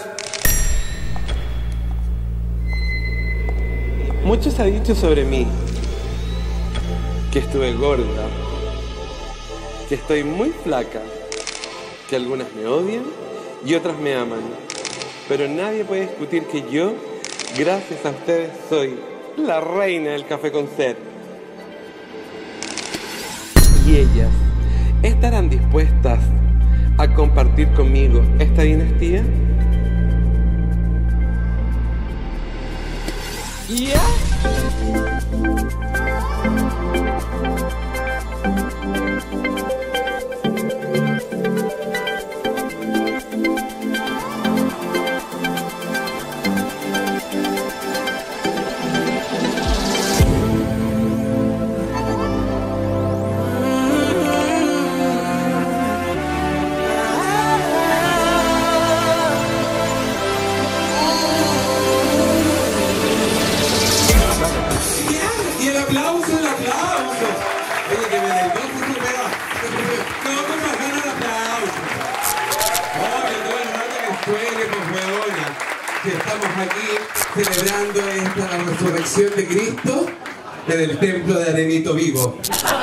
Mucho se ha dicho sobre mí, que estuve gorda, que estoy muy flaca, que algunas me odian y otras me aman. Pero nadie puede discutir que yo, gracias a ustedes, soy la reina del café con sed. Y ellas, ¿estarán dispuestas a compartir conmigo esta dinastía? ¿Ya? Celebrando esta resurrección de Cristo en el templo de Arenito Vivo.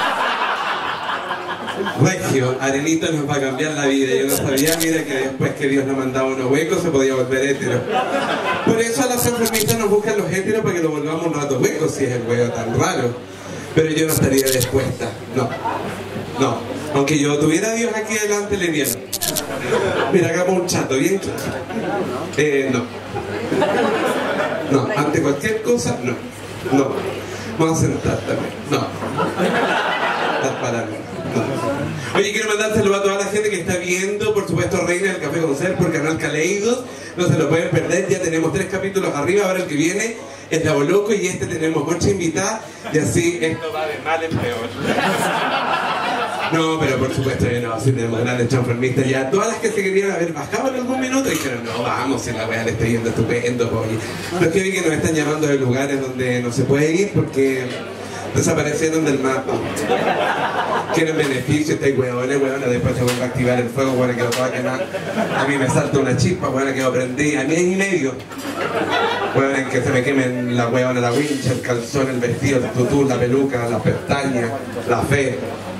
Regio, Arenito nos va a cambiar la vida. Yo no sabía, mira, que después que Dios nos mandaba unos huecos se podía volver hétero. Por eso a las enfermistas nos buscan los héteros para que lo volvamos un rato huecos, si es el huevo tan raro. Pero yo no estaría dispuesta, no. Aunque yo tuviera a Dios aquí delante, le diera. Mira, hagamos un chato, bien claro. No, ante cualquier cosa, no. Vamos a sentar también, no. Estás parando, no. Oye, quiero mandar saludos a toda la gente que está viendo, por supuesto, Reina del Café con Sed por Canal Caleidos. No se lo pueden perder, ya tenemos 3 capítulos arriba, ahora el que viene es La Boloco y tenemos 8 invitadas y así esto va de mal en peor. No, pero por supuesto que no, si tenemos grandes chanfermistas ya. Todas las que se querían haber bajado en algún minuto y dijeron, no, vamos, si la weá le está yendo estupendo, pues. Los que vi que nos están llamando de lugares donde no se puede ir porque desaparecieron del mapa. Quieren beneficio, estáis hueones, después se vuelve a activar el fuego, bueno, quedó toda quemada. A mí me salta una chispa, bueno, quedó prendida, a mí es y medio. Bueno, en que se me quemen la hueona, la wincha, el calzón, el vestido, el tutú, la peluca, las pestañas, la fe.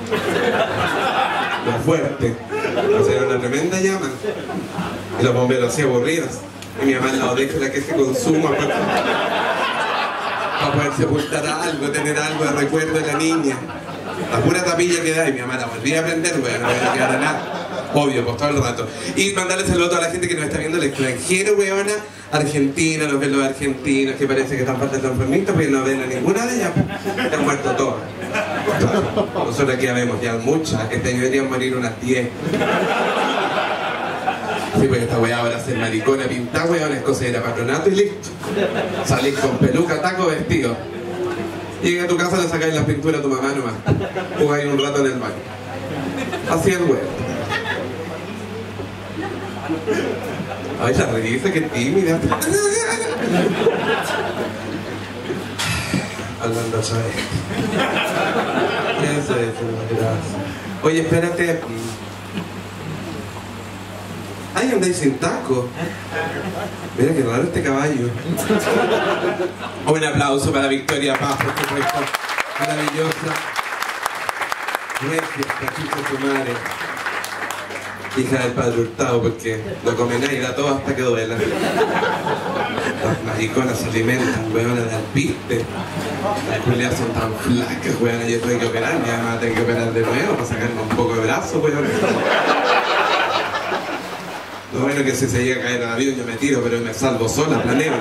Lo fuerte. O sea, era una tremenda llama. Y los bomberos así aburridos. Y mi mamá al lado de la que se consuma para poder sepultar algo, tener algo de recuerdo de la niña. La pura tapilla que da y mi mamá la volvía a prender, no voy a quedar a nada. Obvio, pues todo el rato. Y mandarle saludos a toda la gente que nos está viendo el extranjero, weona. Argentina, los ven los argentinos que parece que están faltas de enfermitos, pero no ven a ninguna de ellas. Ya han muerto todas. Claro. Nosotros aquí ya vemos ya muchas. Este año deberían morir unas 10. Sí, pues esta weá ahora hacer maricona, pintar weón, es cosa de ir a patronato y listo. Salís con peluca, taco, vestido. Llega a tu casa, le sacáis la pintura a tu mamá nomás. Jugáis un rato en el baño. Así es weón. Ay, la revisa, qué tímida. Hablando a saber. Eso es, gracias. Oye, espérate. Ay, andáis sin taco. Mira qué raro este caballo. Un aplauso para Victoria Paz, por supuesto. Maravillosa. Gracias, cachucha tu madre. Hija del Padre Hurtado, porque no come nada y da todo hasta que duela. Las mariconas se alimentan, weonas, de alpiste. Las culiadas son tan flacas, weonas. Yo tengo que operar, mi mamá va a tener que operar de nuevo para sacarme un poco de brazo, weonas. Lo bueno que si se llega a caer al avión yo me tiro, pero me salvo sola, planeo.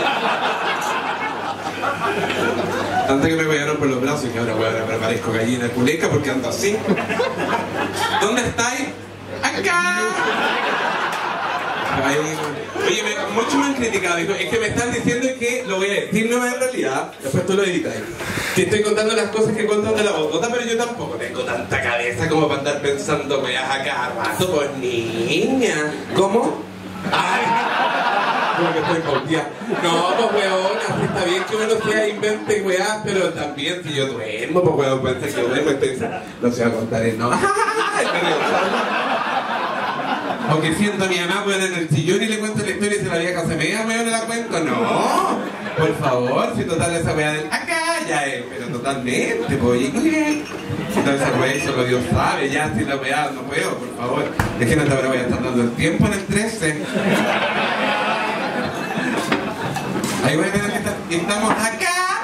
Tanto que me cuidaron por los brazos y que ahora, weona, me parezco gallina culeca porque ando así. ¿Dónde estáis? ¡Acá! Ay, oye, muchos me han criticado, digo, es que me están diciendo que lo voy a decir, no es en realidad, después tú lo editas, que estoy contando las cosas que cuentan de la botota, pero yo tampoco tengo tanta cabeza como para andar pensando weas a cada rato, pues niña. ¿Cómo? Ay, como que estoy confiada. No, pues weona, está bien que uno sea invente weas, pero también si yo duermo, pues weón, pensé que duermo, entonces no se va a contar el no. O que siento a mi mamá weón en el sillón y le cuento la historia y si la vieja se me weón no la cuento. No, por favor, si total esa weá del acá ya es, pero totalmente, pues, si no esa weá solo Dios sabe, ya si la weá no puedo, por favor. Es que no te voy a estar dando el tiempo en el 13. Ahí voy a ver que estamos acá.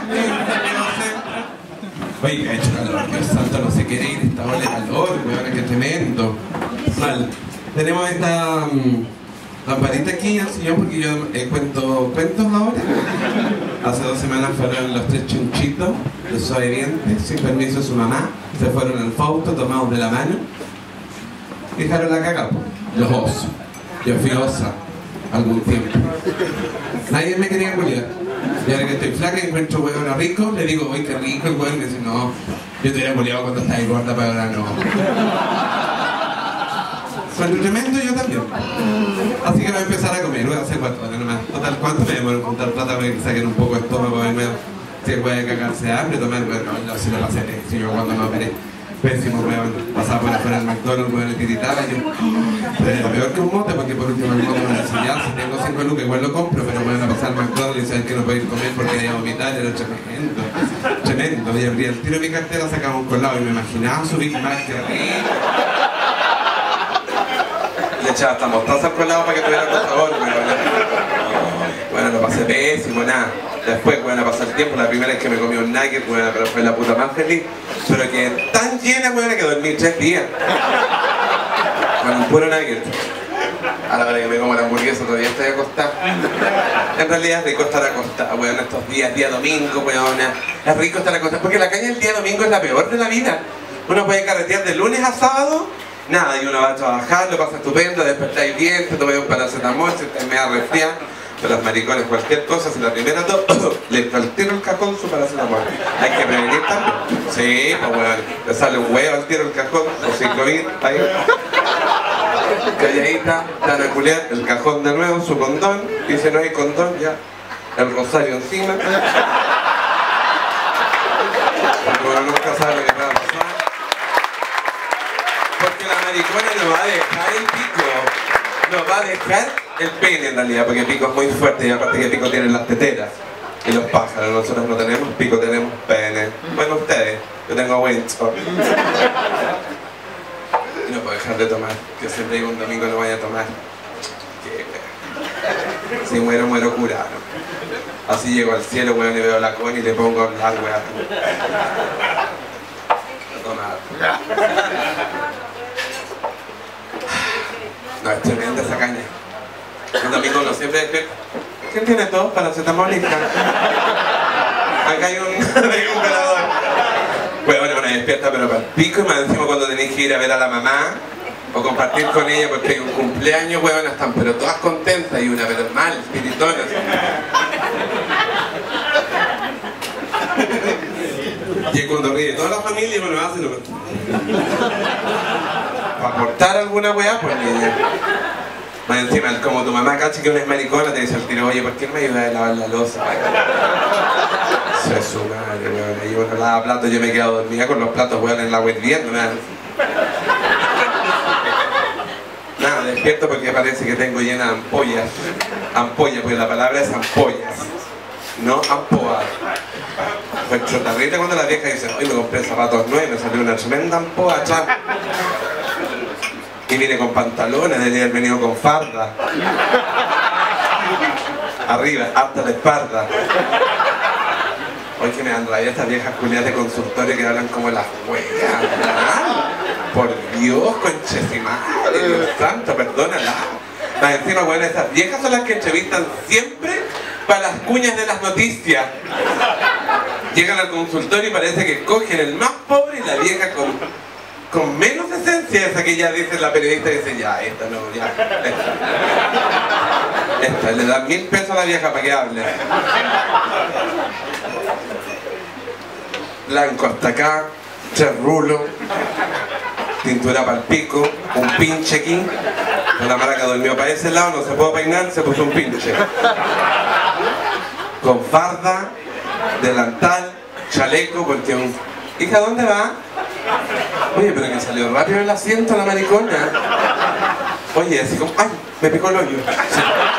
Oye, que ha hecho calor, Dios santo, no se quiere ir esta ola de calor, weón, que tremendo. Mal. Tenemos esta lamparita aquí en el sillón porque yo cuento cuentos ahora. Hace 2 semanas fueron los 3 chunchitos de Suaveviente, sin permiso de su mamá. Se fueron al Fausto, tomados de la mano. Y dejaron la caga, los osos. Yo fui osa algún tiempo. Nadie me quería culiar. Y ahora que estoy flaca y encuentro hueón rico, le digo, uy, qué rico el hueón. Y dice, no, yo te hubiera culiado cuando estás ahí gorda, pero ahora no. Soy tremendo, yo también. Así que voy a empezar a comer, voy a hacer 4 horas nomás. Total, ¿cuánto me demoro en juntar plata para que saquen un poco de estómago? Si el hueón cagarse de hambre, tomar, bueno, no, si lo pasé, si yo cuando me operé. Pésimo, weón. Pasaba por afuera del McDonald's, weón, le tiritaba y yo. Pero era peor que un mote, porque por último el mote me decía, ya, si tengo 5 lucas, igual lo compro, pero bueno, a pasar al McDonald's y saber que no puedo ir a comer porque iba a vomitar, era tremendo. Tremendo. Y abría el tiro de mi cartera, sacaba un colado y me imaginaba su Big Mac, que rico. Le echaba hasta mostaza al colado para que tuviera con sabor, bueno, lo pasé pésimo, nada. Después, bueno, pasó el tiempo, la primera vez que me comí un nugget, bueno, pero fue la puta más feliz. Pero que tan llena, bueno, que dormí 3 días. Con un puro nugget. A la hora que me como la hamburguesa todavía estoy acostada. En realidad es rico estar acostada, bueno, estos días, día domingo, bueno, es rico estar acostada. Porque la calle el día domingo es la peor de la vida. Uno puede carretear de lunes a sábado, nada, y uno va a trabajar, lo pasa estupendo, despertáis bien, te tomáis un paracetamol, se te me da resfriado. Pero las maricones, cualquier cosa, si la primera le altero el cajón su paracetamol. Hay que prevenir también. Sí, pues bueno, le sale un huevo al tiro el cajón, o 5.000, ahí. Calladita, dan a culiar, el cajón de nuevo, su condón, dice no hay condón, ya. El rosario encima. Porque uno nunca sabe lo que va a pasar. Porque la maricona no va a dejar el pico. No va a dejar el pene en realidad, porque el pico es muy fuerte y aparte que el pico tiene las teteras y los pájaros. Nosotros no tenemos pico, tenemos pene. Bueno, ustedes, yo tengo Windsor. Y no puedo dejar de tomar, que siempre digo un domingo no vaya a tomar. Si muero, muero curado. Así llego al cielo, weón, y veo la con y le pongo a hablar, weón. Tomar. No, es tremenda esa caña. Un domingo no siempre despierta. ¿Quién tiene todo? Paracetamol y acá hay un velador. Bueno, despierta pero para el pico y más encima cuando tenéis que ir a ver a la mamá o compartir con ella porque hay un cumpleaños, weón, están pero todas contentas y una pero mal, espiritonas. Y es cuando ríe toda la familia y bueno, hace lo para aportar alguna weá, pues niña. Más encima, como tu mamá cacha que una es maricona, te dice al tiro, oye, ¿por qué no me ayudas a lavar la loza? Eso es su madre, weón. Ahí uno lava platos, yo me quedo dormida con los platos, weón, en la web viendo, nada. Nada, despierto porque parece que tengo llena de ampollas. Ampollas, porque la palabra es ampollas, no ampoas. Fue chotarrita cuando la vieja dice, hoy me compré zapatos nuevos, me salió una tremenda ampoa atrás. Y vine con pantalones, debería haber venido con farda. Arriba, hasta la espalda. Hoy que me dan rabia estas viejas culiadas de consultorio que hablan como las huellas. Por Dios, conchesimare, Dios santo, perdónala. Más encima, bueno, estas viejas son las que entrevistan siempre para las cuñas de las noticias. Llegan al consultorio y parece que cogen el más pobre y la vieja con menos esencia, esa que ya dice la periodista, dice ya, esta no, ya, esta le dan 1000 pesos a la vieja para que hable. Blanco hasta acá, 3 rulos, tintura para el pico, un pinche aquí. La maraca durmió para ese lado, no se pudo peinar, se puso un pinche. Con farda, delantal, chaleco, porque un... Hija, ¿dónde va? Oye, pero que salió rápido el asiento la maricona. Oye, así como, ay, me picó el hoyo. Sí.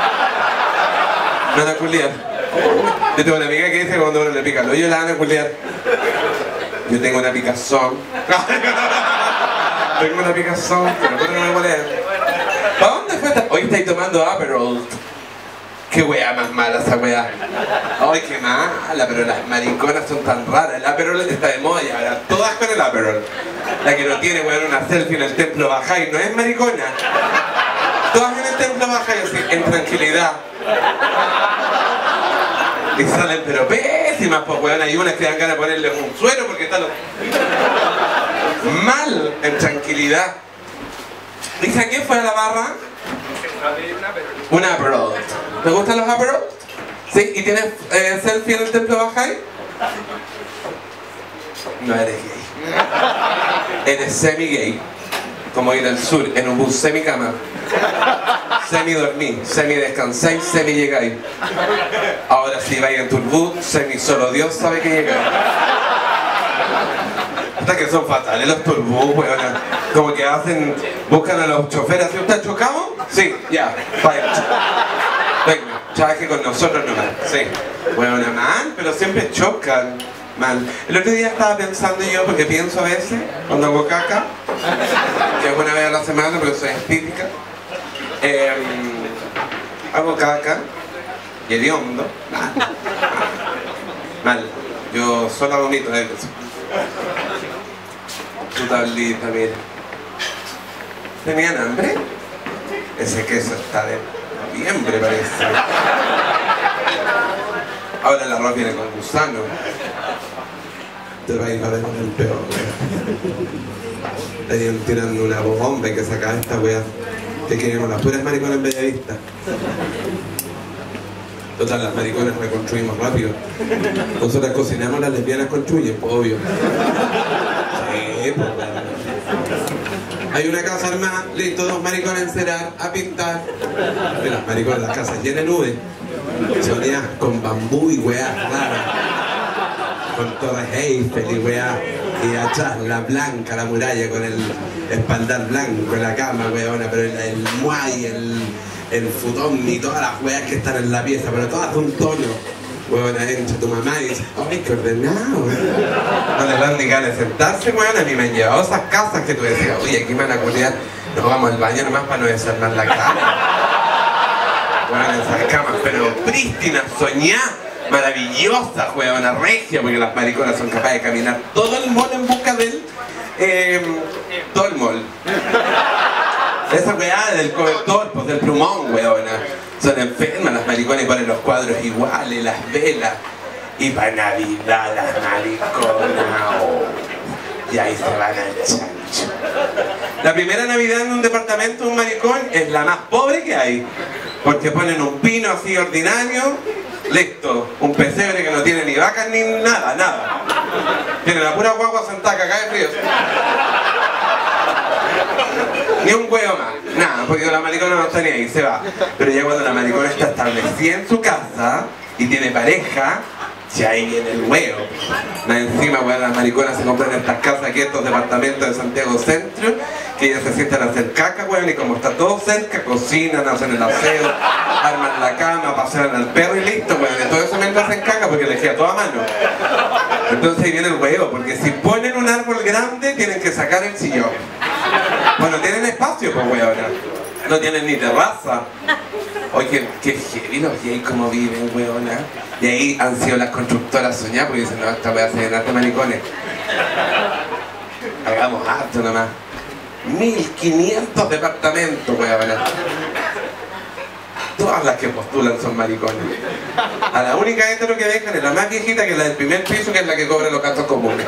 Me van a culiar. Yo tengo una amiga que dice que cuando uno le pica el hoyo la van a culiar. Yo tengo una picazón. Tengo una picazón, pero no me culiar. ¿Para dónde fue? Hoy estáis tomando Aperol. Qué wea más mala esa wea. Ay, qué mala, pero las mariconas son tan raras. El Aperol está de moda y ahora todas con el Aperol. La que no tiene, weón, una selfie en el templo baja y no es maricona. Todas en el templo baja y así, en tranquilidad. Y salen pero pésimas, pues weón, hay unas que dan ganas de ponerle un suero porque están mal, en tranquilidad. Dice, ¿a quién fue a la barra? Un Aperol. ¿Te gustan los Aperol? ¿Sí? ¿Y tienes selfie en el templo Bajay? No eres gay. Eres semi-gay. Como ir al sur, en un bus semi-cama. Semi-dormí, semi-descansáis, semi-llegáis. Ahora si vais en turbú, semi-solo Dios sabe que llegáis. Hasta que son fatales los turbús, weón. Como que hacen, buscan a los choferes. ¿Sí usted chocado? Sí, ya, vaya. Venga, trabaje con nosotros nomás. Sí. Bueno, mal, pero siempre chocan. Mal. El otro día estaba pensando yo, porque pienso a veces, cuando hago caca, que es una vez a la semana, pero soy espírica. Hago caca, y hediondo. Mal. Yo solo vomito de eso. Tu tablita, mira. ¿Tenían hambre? Ese queso está de noviembre, parece. Ahora el arroz viene con gusano. Te va a ir a ver con el peor, wea. Estarían tirando una bomba que saca esta wea. Que queremos las puras mariconas en Bellavista. Total, las mariconas reconstruimos rápido. Nosotras cocinamos, las lesbianas construyen, pues obvio. Sí, pues bueno. Hay una casa armada, listo, 2 maricones a encerar, a pintar. Y las mariconas, las casas llenas de nubes. Soñadas con bambú y weá raras. Con Torres Eiffel y weá. Y atrás la blanca, la muralla con el espaldar blanco en la cama, weona. Pero el muay, el futón y todas las weas que están en la pieza, pero todas de un tono. Weona, entra tu mamá y dice, ¡ay, qué ordenado! No le dan ni ganas de sentarse, weona. A mí me han llevado esas casas que tú decías, oye, aquí me van a culiar, nos vamos al baño nomás para no desarmar la cama. Weona, esas camas, pero prístinas, soñadas, maravillosas, weona, regia, porque las mariconas son capaces de caminar todo el mall en busca del... todo el mall. Esa weá del cobertor, pues del plumón, weona. Son enfermas las mariconas y ponen los cuadros iguales, las velas. Y para Navidad las mariconas, oh, y ahí se van al chancho. La primera Navidad en un departamento de un maricón es la más pobre que hay. Porque ponen un pino así ordinario, listo, un pesebre que no tiene ni vacas ni nada, nada. Tiene la pura guagua sentada cagada de frío. Ni un huevo más, nada, porque la maricona no está ni ahí, se va. Pero ya cuando la maricona está establecida en su casa y tiene pareja, ya ahí viene el huevo. Más encima, bueno, las mariconas se compran estas casas aquí, estos departamentos de Santiago Centro, que ellas se sientan a hacer caca, bueno, y como está todo cerca, cocinan, hacen el aseo, arman la cama, pasean al perro y listo, bueno, y todo eso mientras hacen caca porque les queda toda mano. Entonces ahí viene el huevo, porque si ponen un árbol grande, tienen que sacar el sillón. Bueno, tienen espacio, pues, weón. No tienen ni terraza. Oye, qué heavy los gays como viven, weón. Y ahí han sido las constructoras soñadas porque dicen, no, esta weá se llena de maricones. Hagamos harto nomás. 1500 departamentos, weón. Todas las que postulan son maricones. A la única hetero que dejan es la más viejita, que es la del primer piso, que es la que cobra los gastos comunes.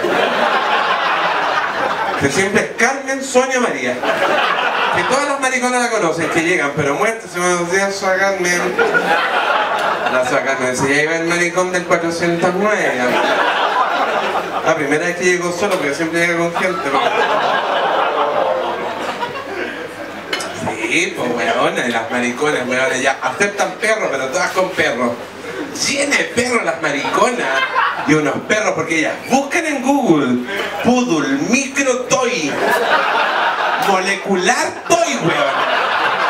Que siempre es Carmen, Sonia, María. Que todas las mariconas la conocen, que llegan, pero muertas, se van a decir, soy Carmen. La soy Carmen, se ya iba el maricón del 409. La primera vez que llegó solo, porque siempre llega con gente. Sí, pues weona, y las mariconas, weona, ya aceptan perros, pero todas con perros. Llena de perros las mariconas. Y unos perros, porque ellas buscan en Google Poodle, micro toy, molecular toy, weón.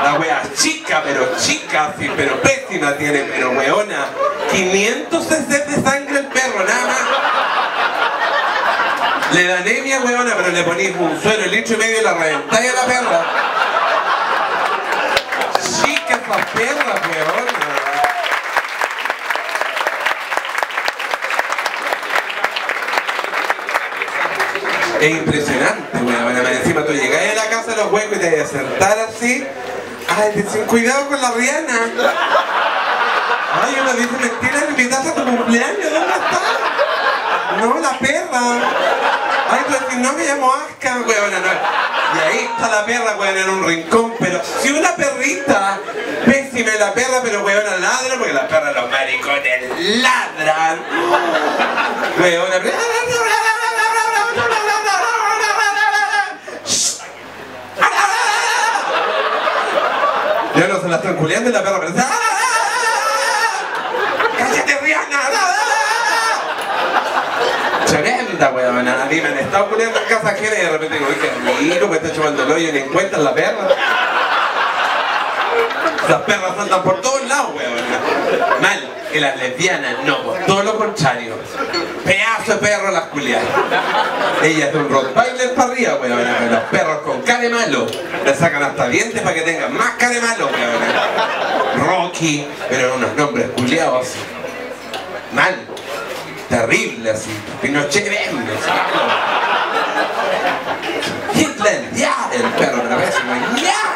La wea chica, sí, pero pésima tiene, pero weona. 500 cc de sangre el perro, nada más. Le da anemia, weona, pero le ponís un suero, 1,5 litros y la reventáis a la perra. Chica esa perra, weona. Es impresionante, weón. Encima tú llegas a la casa de los huecos y te vas a sentar así. Ay, sin cuidado con la Rihanna. Ay, uno dice mentira, me invitas a tu cumpleaños, ¿dónde está? No, la perra. Ay, tú decís, no, me llamo Aska, weón. No. Y ahí está la perra, weón, en un rincón. Pero si una perrita, pésima la perra, pero weón, ladra, porque las perras, los maricones, ladran. Weón, ya no se la están culiando y la perra pensa, ¡cállate, Rihanna! Tremenda, weón. A mí me han estado culiando en casa ajena y de repente digo, qué rico, me está chupando el hoyo y ni encuentran la perra. Las perras saltan por todos lados, weón. Mal. Que las lesbianas, no, por todo lo contrario. Pedazo de perro las culiadas. Ella es de un rottweiler para arriba, weón. Los perros con cara de malo. Le sacan hasta dientes para que tengan más cara de malo, weón. Rocky, pero unos nombres culiados. Mal. Terrible así. Pinochet, Hitler, ya. El perro, pero ves, ya.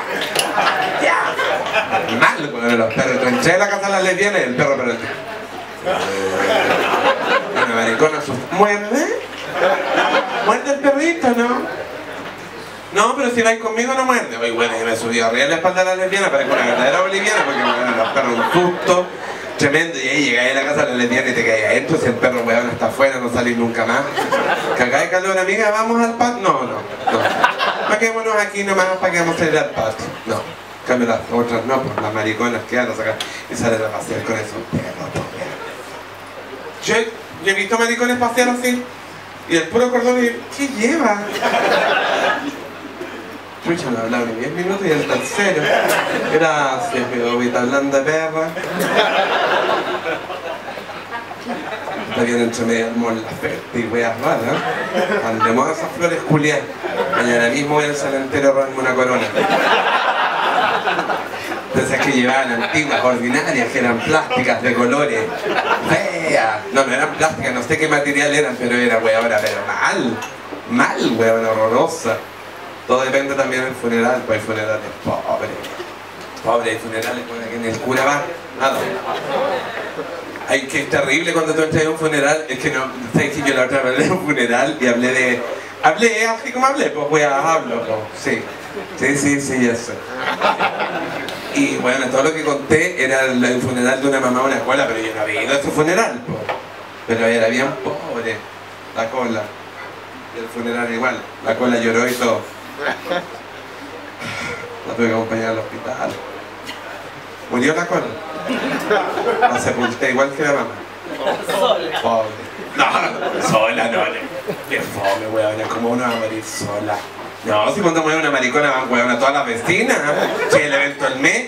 Mal, weón, los perros. Tú entré a la casa de las lesbianas y el perro, pero una maricona muerde. Muerde el perrito, ¿no? No, pero si vais conmigo no muerde. Oye, bueno, y me subí arriba en la espalda de la lesbiana para que una verdadera boliviana, porque bueno, los perros un susto tremendo. Y ahí llegáis a la casa de la lesbiana y te caes adentro. Si el perro, weón, está afuera, no salís nunca más. Cagáis calor, amiga, vamos al patio. No. Paquémonos aquí nomás para que vamos a salir al patio. No. Cambio las otras no, pues las mariconas que van a sacar y salen a pasear con esos perros. Yo he visto maricones pasear así y el puro cordón y ¿qué lleva? Chucha, no hablaba ni 10 minutos y el tercero. Gracias, mi bobita blanda perra. Está bien entre medio del mall la oferta y weas raras. Andemos a esas flores culiadas. Mañana mismo voy al cementerio a robarme una corona. Pensé que llevaban antiguas, ordinarias, que eran plásticas de colores. Feas. No eran plásticas, no sé qué material eran, pero era weona, pero mal, weona, horrorosa. Todo depende también del funeral, pues hay funerales pobres. Hay funerales con quien el cura va, nada. Ay, que es terrible cuando tú entras en un funeral, es que no, sabes que yo la otra vez en un funeral y hablé así como hablé, pues hablo, sí, ya sé. Y bueno, todo lo que conté era el funeral de una mamá de una escuela, pero yo no había ido a ese funeral, pues. Pero era bien pobre, la cola. Y el funeral igual, la cola lloró y todo. La tuve que acompañar al hospital. Murió la cola. La sepulté igual que la mamá. Sola. Pobre. No, sola no. Qué fome, weón. Como uno va a morir sola. No, si cuando muere una maricona van weón a todas las vecinas. Si el evento del mes.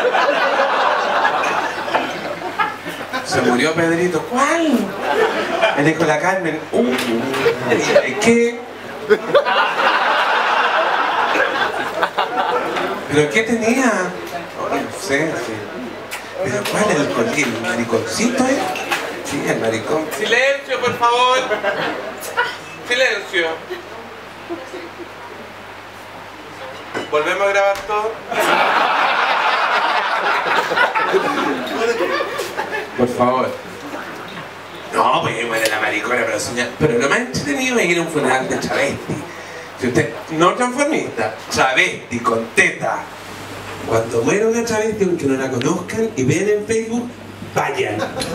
Se murió Pedrito. ¿Cuál? Me dijo la Carmen. ¿Qué? ¿Pero qué tenía? No sé, sí. ¿Pero cuál es el mariconcito, Sí, el maricón. Silencio, por favor. Silencio. ¿Volvemos a grabar todo? Por favor. No, pues bueno, la maricona, pero lo más entretenido es ir a un funeral de travesti. Si usted, no transformista, travesti con teta. Cuando muera una travesti, aunque no la conozcan y vean en Facebook, vayan.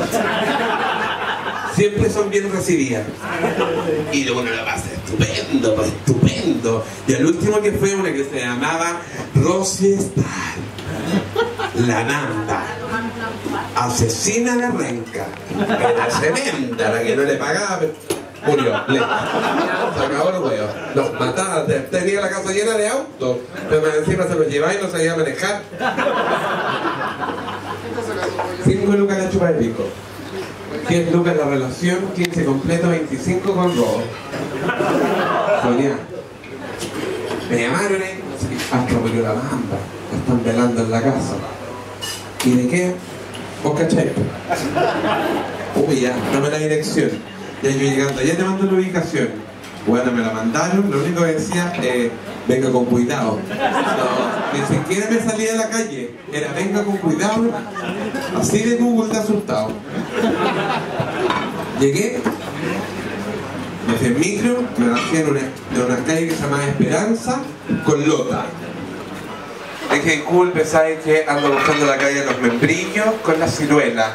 Siempre son bien recibidas. Y uno la pasa estupendo, pues estupendo. Y al último que fue una que se llamaba Rosy Star, la Namba, asesina de renca. Era tremenda, la que no le pagaba. murió, listo. Se acabó el huevo. Los mataba, tenía la casa llena de autos, pero encima se los llevaba y no sabía manejar. 5 lucas la chupa de pico. 10 lucas la relación, 15 completo, 25 con robo. Sonia, me llamaron hasta murió la mamba. La están velando en la casa. ¿Y de qué? ¿Vos cachai? Uy, ya, dame la dirección. Ya yo llegando, ya te mando la ubicación. Bueno, me la mandaron, lo único que decía, venga con cuidado. No, ni siquiera me salía de la calle. Era venga con cuidado. Así de Google de asustado. Llegué, me fui en micro, me bajé en una calle que se llama Esperanza, con Lota. Dije, disculpe, ¿sabes qué? Ando buscando la calle de los membrillos con la ciruela.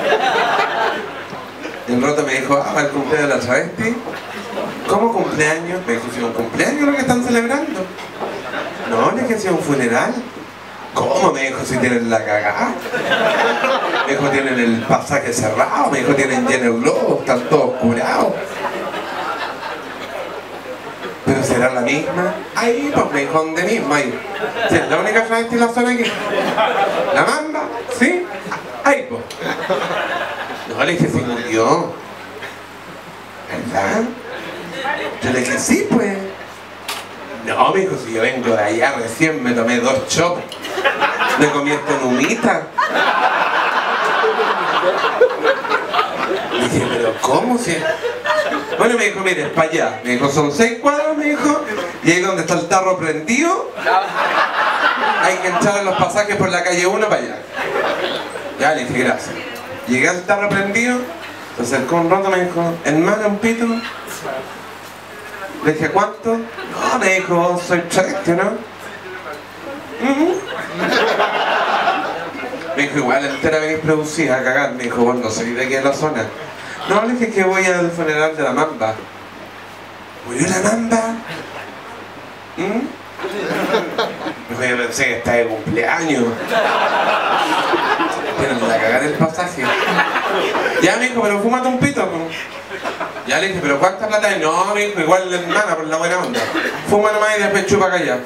El Rota me dijo, ¿va el cumpleaños de la travesti? ¿Cómo cumpleaños? Me dijo, ¿si un cumpleaños lo que están celebrando? No, le dije, si es un funeral. ¿Cómo? Me dijo, si tienen la cagada. Me dijo, tienen el pasaje cerrado. Me dijo, tienen lleno el globo, están todos curados. ¿Pero será la misma? Ahí, pues me dijo, ¿dónde mismo? Ahí. ¿Sí, es la única travesti en la zona aquí? ¿La mamba? ¿Sí? Ahí, pues. No, le dije, si murió. ¿Verdad? Yo le dije, sí, pues. No, me dijo, si yo vengo de allá recién, me tomé 2 chops. Me comí esta numita. Le dije, pero ¿cómo? Si... Bueno, me dijo, mire, es para allá. Me dijo, son 6 cuadros, me dijo. Y ahí donde está el tarro prendido, hay que echar los pasajes por la calle 1 para allá. Ya, le dije, gracias. Llegué al tarro prendido, se acercó un rato, me dijo, hermano, un pito. Le dije, ¿cuánto? No, me dijo, soy travesti, ¿no? Me dijo, igual entera venís producida a cagar. Me dijo, bueno, no soy de aquí en la zona. No, le dije que voy al funeral de la mamba. ¿Murió la mamba? Me dijo, yo pensé que está de cumpleaños. Tienen la cagar el pasaje. Ya, me dijo, pero fúmate un pito. Ya le dije, pero ¿cuánta plata hay? No, me dijo, igual la hermana por la buena onda. Fuma nomás y después chupa callar.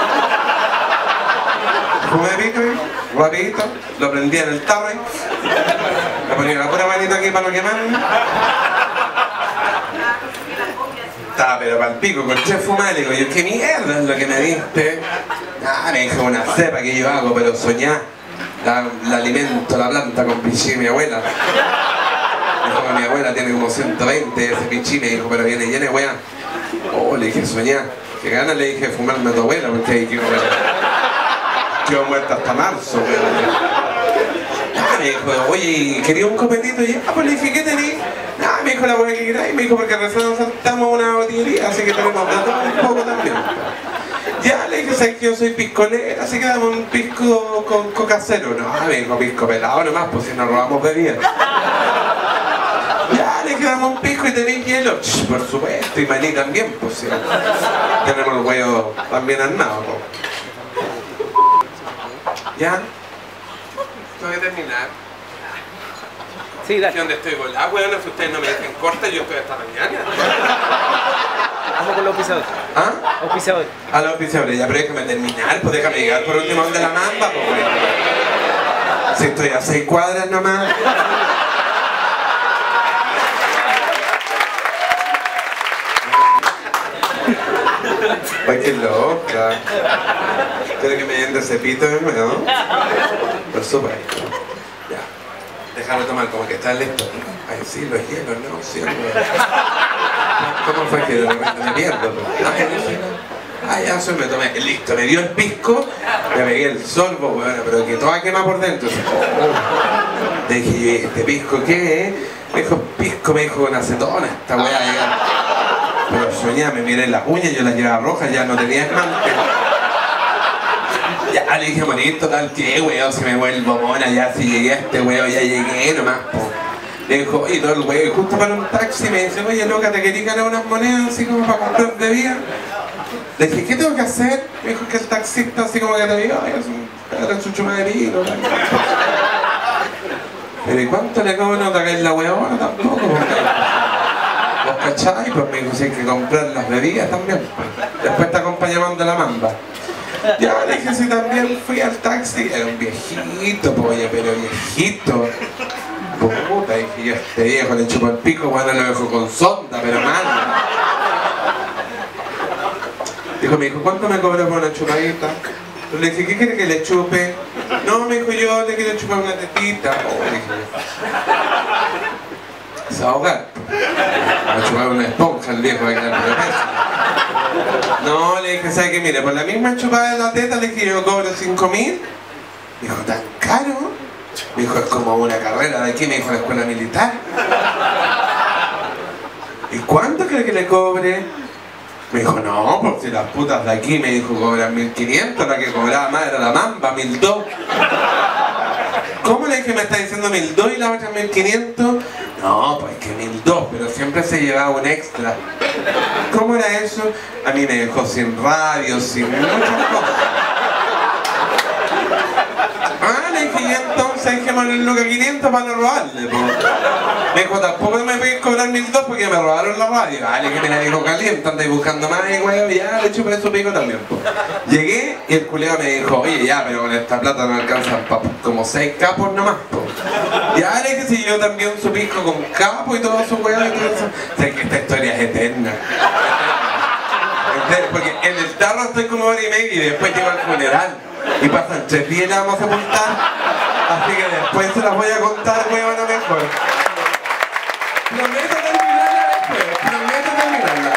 Fumé de pico, rapidito, lo prendía en el tarro, le ponía la pura manita aquí para no quemarme. Estaba pero para el pico, con chef fumar, le digo, yo, ¿qué mierda es lo que me diste? Ah, me dijo, una cepa que yo hago, pero soñá. La alimento, la planta con pichí de mi abuela. Me dijo que mi abuela tiene como 120 ese pichí, me dijo, pero viene llena de weá. Oh, le dije, soñá. Que ganas le dije fumarme a tu abuela, porque ahí quedó muerta hasta marzo, weón. Ah, me dijo, oye, ¿quería un copetito? Y pues le dije, ¿qué tenés? Ah, me dijo la weá que queráis, me dijo, porque recién nos saltamos una botillería, así que tenemos de todo un poco también. Ya, le dije, ¿sabes que yo soy piscolera? Así que damos un pisco con coca cero. No, me dijo, pisco pelado nomás, pues si nos robamos bebida. Ya, le dije, damos un pisco y tenéis hielo. Shh, por supuesto, y maní también, pues sí. Tenemos el huevo también armado, pues. ¿Ya? Tengo que terminar. Sí, dale. ¿Dónde estoy volado, weón? Si ustedes no me dejan corta, yo estoy hasta mañana. Vamos con los auspiciadores. ¿Ah? Auspiciadores. A los auspiciadores, ya, pero déjame terminar, pues déjame llegar por último donde la mamba, pues weón. Si estoy a 6 cuadras nomás. Ay, qué loca. ¿Quiero que me den de cepito de nuevo? Por supuesto. Ya. Déjalo tomar como que está listo. Ay, sí, los hielos, ¿no? Sí, ¿cómo fue que de repente me pierdo? Ay, no sé. Ah, ya, eso me tomé. Listo, me dio el pisco, me pegué el sorbo, bueno, pero que toda quema por dentro. Le dije, ¿este pisco qué es? Me dijo, pisco, me dijo, con acetona, esta weá llegar. Pero soñé, me miré las uñas, yo las llevaba rojas, ya no tenía esmalte. Ya le dije, morir, total, ¿qué weón? Si me vuelvo mona, ya si llegué a este weón, ya llegué nomás, po. Le dijo, oye, todo el weón, justo para un taxi, me dice, oye, loca, ¿te querías ganar unas monedas así como para comprar bebida? Le dije, ¿qué tengo que hacer? Me dijo que el taxista así como que te digo, ay, es un chucho de vino. Pero ¿y cuánto le cobro? ¿No te caes la weona? Tampoco. ¿Vos cachai? Pues me dijo, si hay que comprar las bebidas también. Después te acompañamos de la mamba. Ya le dije, sí, también fui al taxi. Era un viejito, polla, pero viejito. Puta, dije yo, este viejo le chupo el pico, bueno, lo dejo con sonda, pero mal. Me dijo, ¿cuánto me cobra por una chupadita? Le dije, ¿qué quiere que le chupe? No, me dijo, yo le quiero chupar una tetita. Oh, le dije yo. Se va a ahogar. Va a chupar una esponja el viejo, va a quedar por peso. No, le dije, ¿sabe qué? Mire, por la misma chupada de la teta, le dije, yo cobro 5.000. Me dijo, ¿tan caro? Me dijo, es como una carrera de aquí, me dijo, la escuela militar. ¿Y cuánto cree que le cobre? Me dijo, no, por si las putas de aquí, me dijo, cobran 1.500, la que cobraba más era la mamba, 1.200. ¿Cómo le dije, me está diciendo 1.200 y la otra 1.500? No, pues que 1.200, pero siempre se llevaba un extra. ¿Cómo era eso? A mí me dejó sin radio, sin muchas cosas. Ah, le dije, y entonces dejémosle el Luca 500 para no robarle, po. Me dijo, tampoco me podéis cobrar 1.200 porque me robaron la radio. Ah, le dije, me la dijo caliente, andáis buscando más, y güey, ya le chupé su pico también, po. Llegué y el culiao me dijo, oye, ya, pero con esta plata no alcanzan pa como 6 capos nomás, po. Ya le dije, si yo también su pico con capo y todo su weá y todo eso. Sé que esta historia es eterna. Porque en el tarro estoy como hora y media y después llego al funeral. Y pasan 3 días y la vamos a sepultar. Así que después se las voy a contar, weón, a mejor. Prometo terminarla después, prometo terminarla.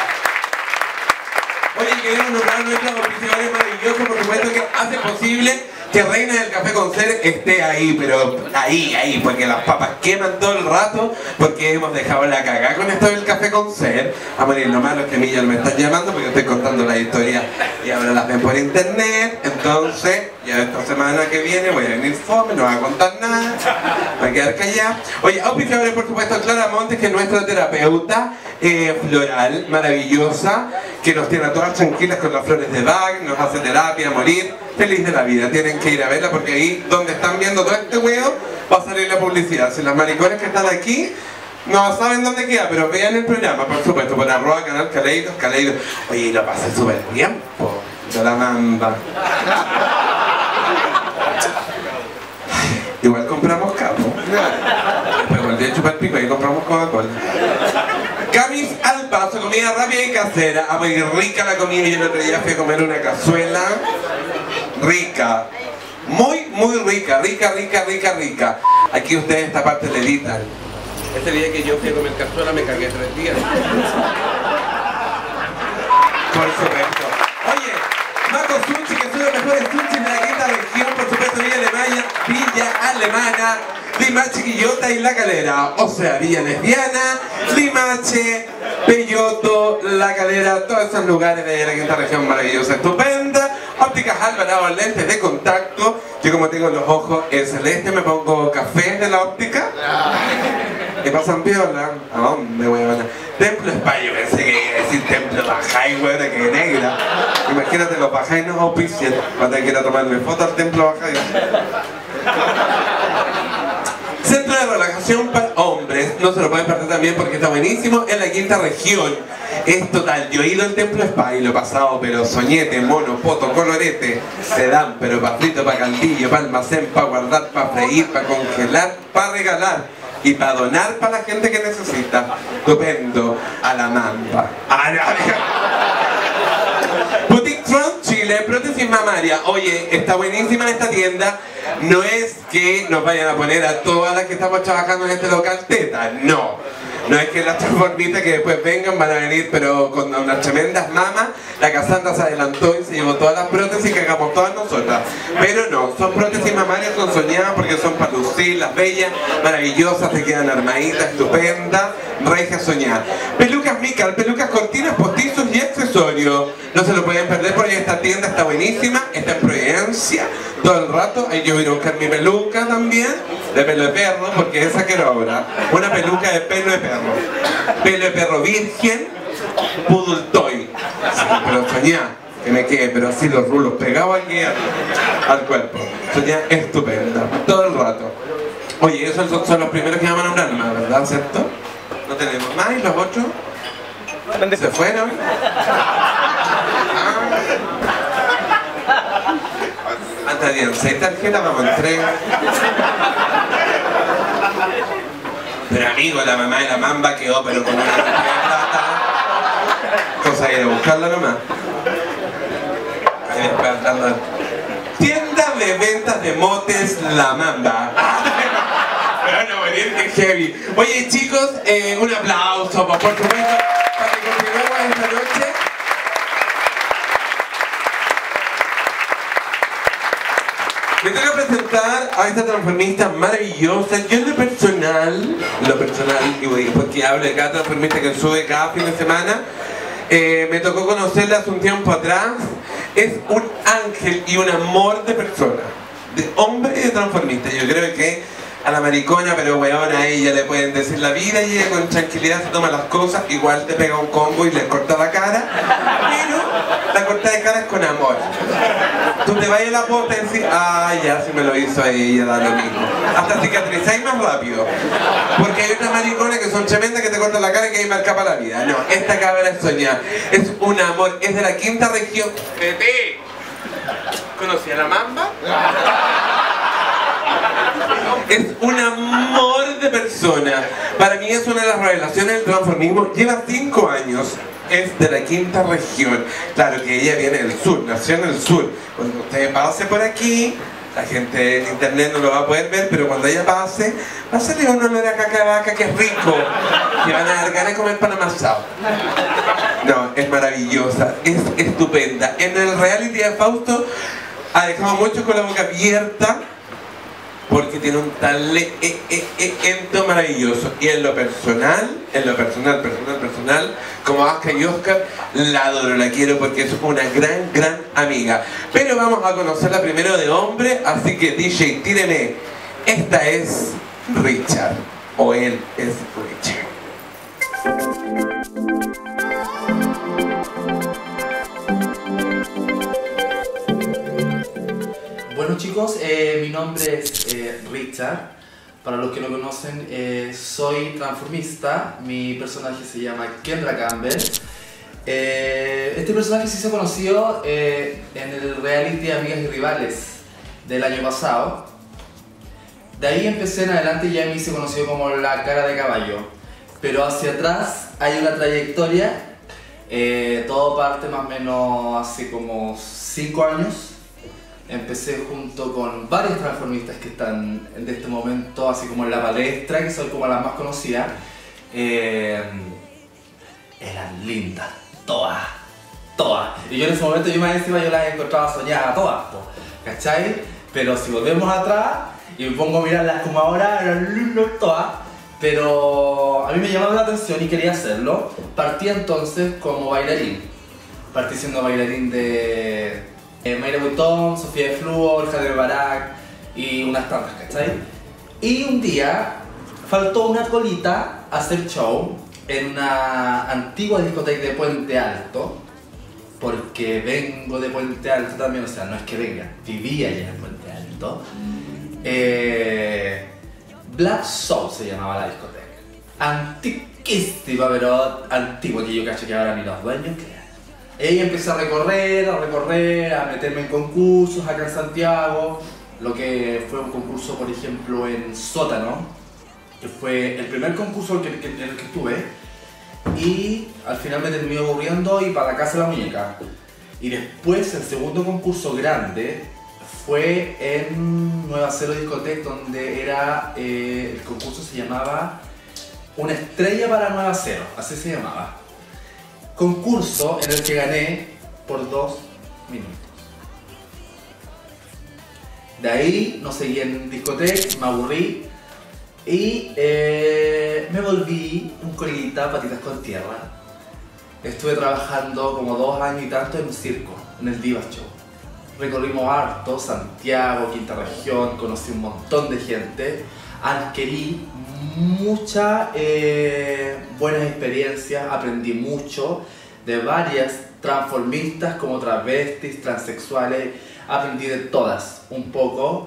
Oye, queremos nombrar a nuestros oficiales maravillosos, por supuesto que hace posible que Reina del Café con Ser esté ahí, pero ahí, porque las papas queman todo el rato, porque hemos dejado la cagada con esto del Café con Ser. A morir, lo malo es que a mí ya me están llamando porque estoy contando la historia y ahora las ven por internet, entonces ya esta semana que viene voy a venir fome, no voy a contar nada, voy a quedar callada. Oye, auspiciadores, por supuesto, Clara Montes, que es nuestra terapeuta floral, maravillosa, que nos tiene a todas tranquilas con las flores de Bach, nos hace terapia a morir, feliz de la vida. Tienen que ir a verla porque ahí donde están viendo todo este huevo va a salir la publicidad. Si las maricones que están aquí no saben dónde queda, pero vean el programa, por supuesto, por @canal Caleidos. Oye, lo pasé súper bien, po, de la mamba. Igual compramos capo. Después volví a chupar pico y compramos Coca-Cola. Camis al paso, comida rápida y casera. Ah, muy rica la comida. Yo el otro día fui a comer una cazuela. Rica. Muy rica. Rica. Aquí ustedes esta parte le editan. Ese día que yo fui a comer cazuela me cagué 3 días. Por supuesto. Oye, Maco Sushi, que son los mejores sushi de la quinta región, por supuesto, Villa Alemana, Limache, Quillota y La Calera. O sea, Villa Lesbiana, Limache, Peyoto, La Calera, todos esos lugares de la quinta región maravillosa, estupenda. Ópticas Alvarado, lentes de contacto. Yo como tengo los ojos celeste, me pongo café de la óptica. ¿Qué pasan piola? ¿A dónde voy a ver? Templo Spa, yo pensé que iba a decir Templo Bajay, güey, de que negra. Imagínate, los Bajay no auspician. Va a tener que ir a tomarme foto al Templo Bajay. Centro de relajación para hombres, no se lo pueden perder también porque está buenísimo en la quinta región. Es total, yo he ido al Templo Spa y lo he pasado, pero soñete, mono, poto, colorete, se dan, pero pa' frito, pa' caldillo, pa' almacén, pa' guardar, pa' freír, pa' congelar, pa' regalar y pa' donar para la gente que necesita. Estupendo, a la mamba. Boutique Front Chile, prótesis mamaria. Oye, está buenísima esta tienda. No es que nos vayan a poner a todas las que estamos trabajando en este local teta, no. No es que las transformistas que después vengan van a venir, pero con unas tremendas mamas. La Cassandra se adelantó y se llevó todas las prótesis que hagamos todas nosotras. Pero no, son prótesis mamarias, son soñadas porque son para lucir, las bellas, maravillosas, te quedan armaditas, estupendas, regias soñadas. Pelucas Mical, pelucas cortinas, postizos y accesorios. No se lo pueden perder porque esta tienda está buenísima, está en Providencia. Todo el rato, ahí yo voy a buscar mi peluca también, de pelo de perro, porque esa quiero ahora. Una peluca de pelo de perro. Pelo de perro virgen, poodle toy. Sí, pero soñá, que me quede, pero así los rulos pegados aquí al cuerpo. Soñá estupenda, todo el rato. Oye, esos son los primeros que vamos a nombrar, ¿verdad? ¿Cierto? No tenemos más, ¿y los otros? ¿Dónde ¿Se fueron? Anda bien, 6 tarjetas vamos en 3. Pero amigo, la mamá de la mamba quedó pero con una cantidad de plata. Cosa de ir a buscarla nomás. Ahí después andando. Tienda de ventas de motes La Mamba. Pero no, que heavy. Oye chicos, un aplauso por supuesto para que continuemos esta noche. Me tengo que presentar a esta transformista maravillosa. Yo en lo personal, y porque hablo de cada transformista que sube cada fin de semana, me tocó conocerla hace un tiempo atrás. Es un ángel y un amor de persona, de hombre y de transformista. Yo creo que a la maricona, pero weón, a ella le pueden decir la vida y ella con tranquilidad se toma las cosas, igual te pega un combo y le corta la cara, pero la corta de cara es con amor. Tú te vas a la posta y decís, ah, ya, si me lo hizo ella, da lo mismo. Hasta cicatrizáis más rápido. Porque hay otras mariconas que son tremendas que te cortan la cara y que ahí marca para la vida. No, esta cabra es soñada. Es un amor, es de la 5ª región. ¡Tete! ¿Conocí a la mamba? Es un amor de persona. Para mí es una de las revelaciones del transformismo. Lleva 5 años. Es de la 5ª región. Claro que ella viene del sur, nació en el sur. Cuando usted pase por aquí, la gente en internet no lo va a poder ver, pero cuando ella pase, va a salir un olor a caca de vaca que es rico. Que van a dar ganas de comer pan amasado. No, es maravillosa, es estupenda. En el reality de Fausto ha dejado mucho con la boca abierta, porque tiene un talento maravilloso. Y en lo personal, como Aska y Oscar, la adoro, la quiero porque es una gran amiga. Pero vamos a conocerla primero de hombre, así que DJ, tíreme. Esta es Richard, o él es Richard. Bueno chicos, mi nombre es Richard. Para los que no conocen, soy transformista. Mi personaje se llama Kendra Campbell. Este personaje sí se conoció en el reality Amigas y Rivales del año pasado. De ahí empecé en adelante y ya me hice conocido como la cara de caballo. Pero hacia atrás hay una trayectoria. Todo parte más o menos hace como 5 años. Empecé junto con varios transformistas que están en este momento así como en la palestra, que son como las más conocidas. Eran lindas, todas. Y yo en ese momento, yo más encima, yo las encontraba soñadas todas, ¿cachai? Pero si volvemos atrás y me pongo a mirarlas como ahora, eran lindas todas. Pero a mí me llamaba la atención y quería hacerlo. Partí entonces como bailarín. Partí siendo bailarín de Mayra Buitón, Sofía de Fluor, Javier Barak y unas tantas, ¿cachai? Y un día faltó una colita a hacer show en una antigua discoteca de Puente Alto, porque vengo de Puente Alto también, o sea, no es que venga, vivía allá en Puente Alto. Black Soul se llamaba la discoteca. Antiquísima, pero antigua, que yo cacho que ahora ni los dueños crean. Y empecé a recorrer, a meterme en concursos acá en Santiago, lo que fue un concurso, por ejemplo, en Sótano, que fue el primer concurso en el que estuve, y al final me terminé aburriendo y para la casa de la muñeca. Y después el segundo concurso grande fue en Nueva Cero Discoteca, donde era, el concurso se llamaba Una Estrella para Nueva Cero, así se llamaba. Concurso en el que gané por 2 minutos. De ahí no seguí en discoteca, me aburrí y me volví un colita patitas con tierra. Estuve trabajando como 2 años y tanto en un circo, en el Divas Show. Recorrimos harto, Santiago, Quinta Región, conocí un montón de gente, adquirí muchas buenas experiencias, aprendí mucho de varias transformistas como travestis, transexuales, aprendí de todas un poco.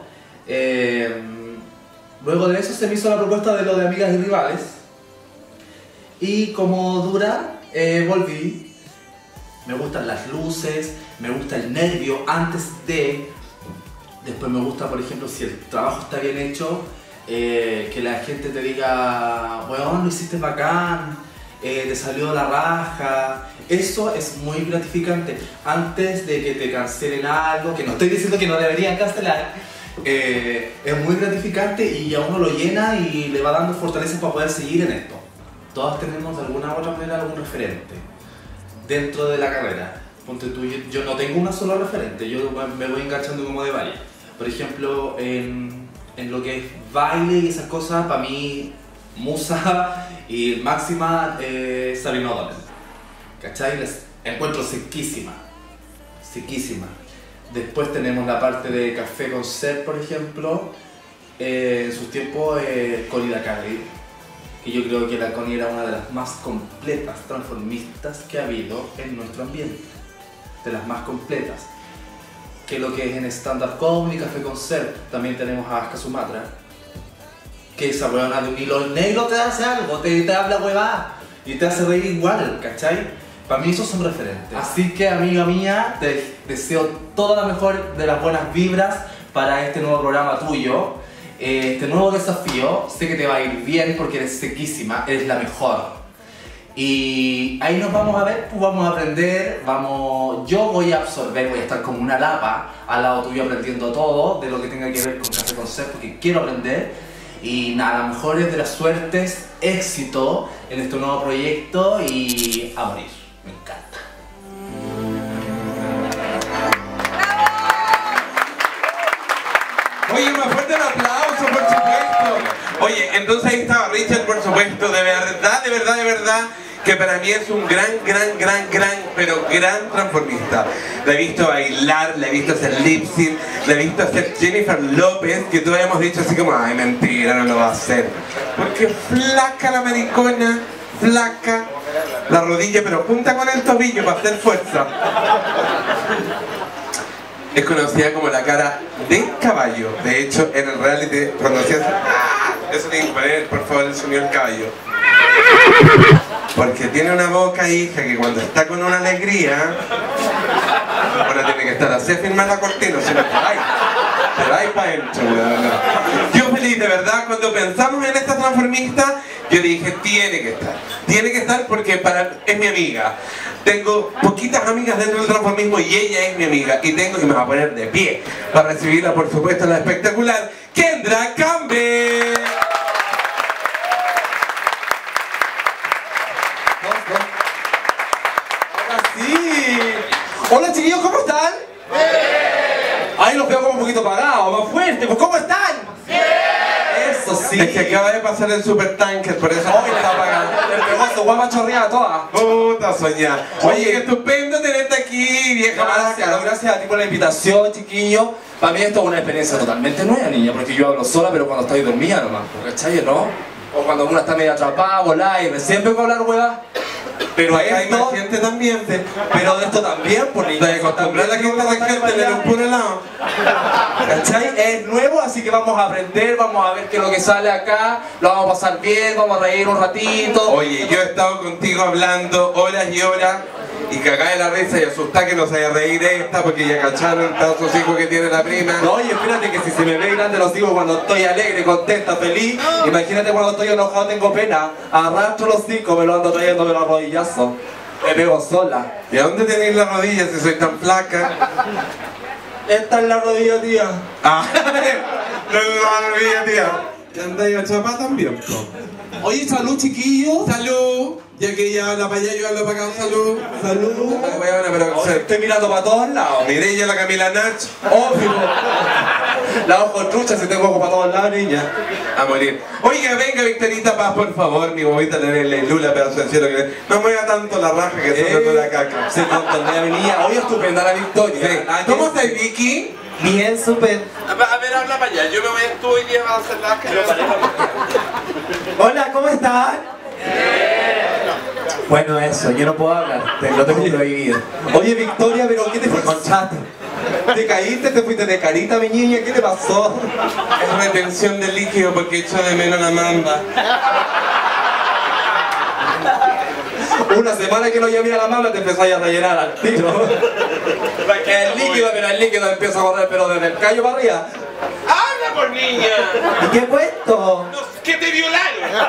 Luego de eso se me hizo la propuesta de lo de Amigas y Rivales, y como dura volví. Me gustan las luces, me gusta el nervio antes de. Después me gusta, por ejemplo, si el trabajo está bien hecho, que la gente te diga, weón, lo hiciste bacán, te salió la raja. Eso es muy gratificante. Antes de que te cancelen algo, que no estoy diciendo que no deberían cancelar, es muy gratificante y a uno lo llena y le va dando fortaleza para poder seguir en esto. Todos tenemos de alguna u otra manera algún referente dentro de la carrera. Ponte tú, yo no tengo una sola referente, yo me voy enganchando como de varias. Por ejemplo, en lo que es baile y esas cosas, para mí, musa y máxima Sabine O'Donnell. ¿Cachai? Les encuentro sequísima. Sequísima. Después tenemos la parte de Café con Ser, por ejemplo. En sus tiempos, Connie Dacarri. Y yo creo que la Connie era una de las más completas transformistas que ha habido en nuestro ambiente. De las más completas. Que lo que es en stand-up comedy, Café con Ser, también tenemos a Aska Sumatra. Que esa huevona de un hilo negro te hace algo, te habla huevada y te hace reír igual, ¿cachai? Para mí esos son referentes. Así que, amiga mía, te deseo toda la mejor de las buenas vibras para este nuevo programa tuyo. Este nuevo desafío, sé que te va a ir bien porque eres sequísima, eres la mejor. Y ahí nos vamos a ver, pues vamos a aprender, yo voy a absorber, voy a estar como una lapa al lado tuyo aprendiendo todo de lo que tenga que ver con Café con Ser, porque quiero aprender. Y nada, la mejor es de las suertes, éxito en este nuevo proyecto y a morir, me encanta. Oye, más fuerte el aplauso, por supuesto. Oye, entonces ahí estaba Richard, por supuesto, de verdad, que para mí es un gran, pero gran transformista. La he visto bailar, la he visto hacer lip sync, la he visto hacer Jennifer López, que todos hemos dicho así como, ay, mentira, no lo va a hacer. Porque flaca la maricona, flaca la rodilla, pero junta con el tobillo para hacer fuerza. Es conocida como la cara de caballo. De hecho, en el reality, cuando hacías... Eso tiene que poner, por favor, el sonido del caballo. Porque tiene una boca, hija, que cuando está con una alegría... Bueno, tiene que estar así, firmar la cortina, si no te vais para adentro, weón. Yo feliz, de verdad, cuando pensamos en esta transformista, yo dije, tiene que estar porque es mi amiga. Tengo poquitas amigas dentro del transformismo y ella es mi amiga. Y me va a poner de pie para recibirla, por supuesto, la espectacular Kendra Campbell. Ahora sí. Hola chiquillos, ¿cómo están? Ahí los veo como un poquito apagados, más fuerte. Pues ¿cómo están? Eso sí. Es que acaba de pasar el supertanker, por eso Hoy está apagado. El pegoso, guapa chorreada toda. puta soñar. Oye, qué estupendo tenerte aquí, vieja maraca. Gracias a ti por la invitación, chiquillo. Para mí esto es una experiencia totalmente nueva, niña, porque yo hablo sola, pero cuando estoy dormida nomás, ¿cachai? ¿No? O cuando una está medio atrapada, volada y recién vengo a hablar, hueva. Pero Acá hay esto, más gente también. pero de esto también, por niña. Te acostumbras a la gente de un puro lado. ¿Cachai? Es nuevo, así que vamos a aprender, vamos a ver qué es lo que sale acá, lo vamos a pasar bien, vamos a reír un ratito. Oye, yo he estado contigo hablando horas y horas y cagá de la risa y asustá que no se vaya a reír esta porque ya cacharon todos sus hijos que tiene la prima. No, y espérate que si se me ve grande los hijos cuando estoy alegre, contenta, feliz, imagínate cuando estoy enojado, tengo pena, arrastro los hijos, me lo ando trayendo de los rodillazos, me pego sola. ¿Y a dónde tenéis las rodillas si soy tan flaca? Esta es la rodilla, tía. Ah, no es la rodilla, tía. ¿Y andáis a chapá también, po? Oye, salud, chiquillos. ¡Salud! Ya que ella habla para allá, yo hablo para acá. ¡Salud! Salud. Ay, weona, pero Oye, estoy mirando para todos lados. Mireya, la Camila Nach, Obvio. La ojo trucha si tengo ojo para todos lados, niña. a morir. Oiga, venga, Victorita Paz, por favor, mi bobita Lula, pedazo de cielo que no mueva tanto la raja que se toda la caca. Se contornea mi niña. Oye, estupenda la Victoria. Sí. ¿Cómo estás, Vicky? Bien, súper. A ver, habla para allá. Yo me voy a estudiar y día a hacer las caras. Hola, ¿cómo están? Bueno, eso, yo no puedo hablar, lo tengo prohibido. Oye, Victoria, ¿pero qué te fue con chato? ¿Te caíste? ¿Te fuiste de carita, mi niña? ¿Qué te pasó? Es retención de líquido porque echo de menos la mamba. Una semana que no llamé a la mamá te empezáis a rellenar al tiro. El líquido, pero el líquido empieza a correr, pero desde el callo para arriba. ¡Habla por niña! ¿Y qué cuento? ¡Que te violaron!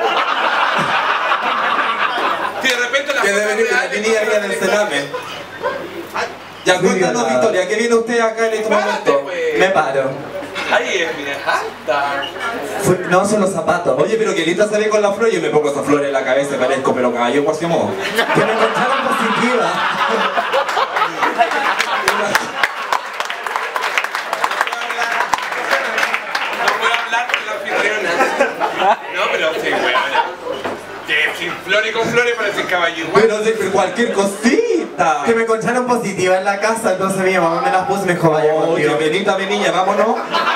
Si de repente la Que debe venir la niña aquí en el cename. Ya cuéntanos, Victoria, ¿qué viene usted acá en este momento? Me paro. Ahí es, mira, alta. No, son los zapatos. Oye, pero que linda se ve con la flor, yo me pongo esa flor en la cabeza, parezco pero caballo Guasimodo. Que me encontraron positiva. No puedo hablar con la anfitriona. No, pero sí, bueno. Que sin flor y con flores parece caballo igual. Pero sí, pero cualquier cosita. Que me encontraron positiva en la casa, entonces mi mamá me las puso y me dijo, vaya Oye, contigo. Benita, mi niña, vámonos.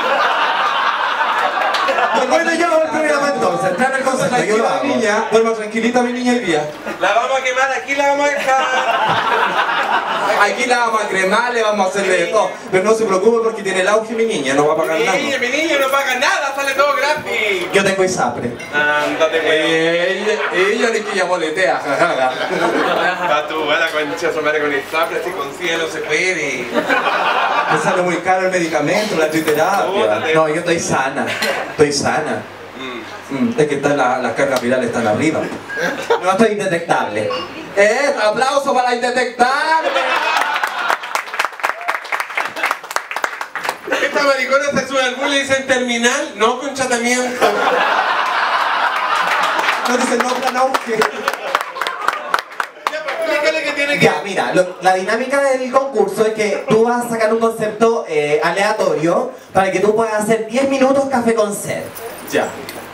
Bueno, yo hago el programa entonces, tráeme el concepto, yo lo Tranquila, hago. mi niña, duerma tranquilita, mi niña, hoy día. La vamos a quemar, aquí la vamos a dejar. Aquí la vamos a cremar, le vamos a hacer de todo. Pero no se preocupe porque tiene el auge, mi niña, no va a pagar nada. Mi niño no paga nada, sale todo gratis. Yo tengo ISAPRE. Ándate, Ella ni que ya boletea, jajaja. Va tú, a la concha, su madre con el sapre, si consigue no se puede. Me sale muy caro el medicamento, la triterapia. No, yo estoy sana. Estoy sana. Es que las cargas virales están arriba. No estoy indetectable. ¡Aplauso para la indetectable! Esta maricona se sube al bus y le dicen terminal, no con tratamiento. No dicen no plan auge. Explícale que tiene que... Ya, mira, la dinámica del concurso es que tú vas a sacar un concepto aleatorio para que tú puedas hacer 10 minutos café con sed. Ya.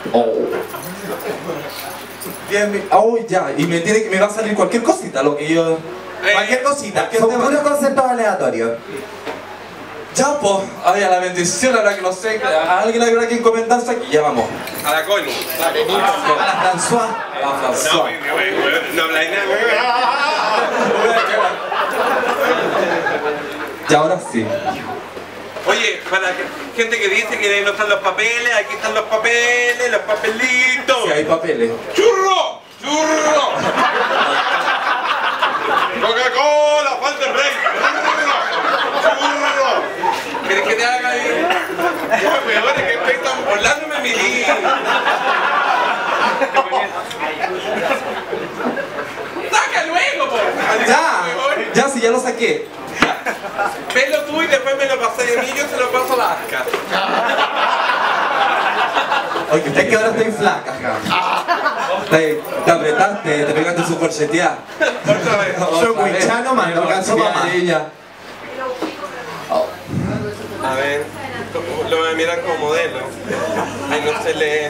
Ya. Y me va a salir cualquier cosita, lo que yo... Cualquier cosita, cualquier son tema. puros conceptos aleatorios. Ya, pues, ay, a la bendición, ahora que no sé, a alguien habrá que encomendarse aquí, ya vamos. A la Connie. A la François. A la No, François. no habláis nada. Y ahora sí. Oye, para gente que dice que no están los papeles, aquí están los papeles, los papelitos. Si hay papeles. ¡Churro! ¡Churro! ¡Coca-Cola! ¡Falta el rey! ¡Churro! ¿Quieres que te haga ahí? Ya, weón, es que están volándome mi día. ¡Saca luego, po! Ya, si ya lo saqué. Velo tú y después me lo pasé a mí y yo se lo paso a la Asca. Oye, es que ahora estoy flaca. Te apretaste, te pegaste su corcheteada. Otra vez. Soy muy chano, man, no alcanzo mamá. A ver, lo voy a mirar como modelo. Ay, no se lee.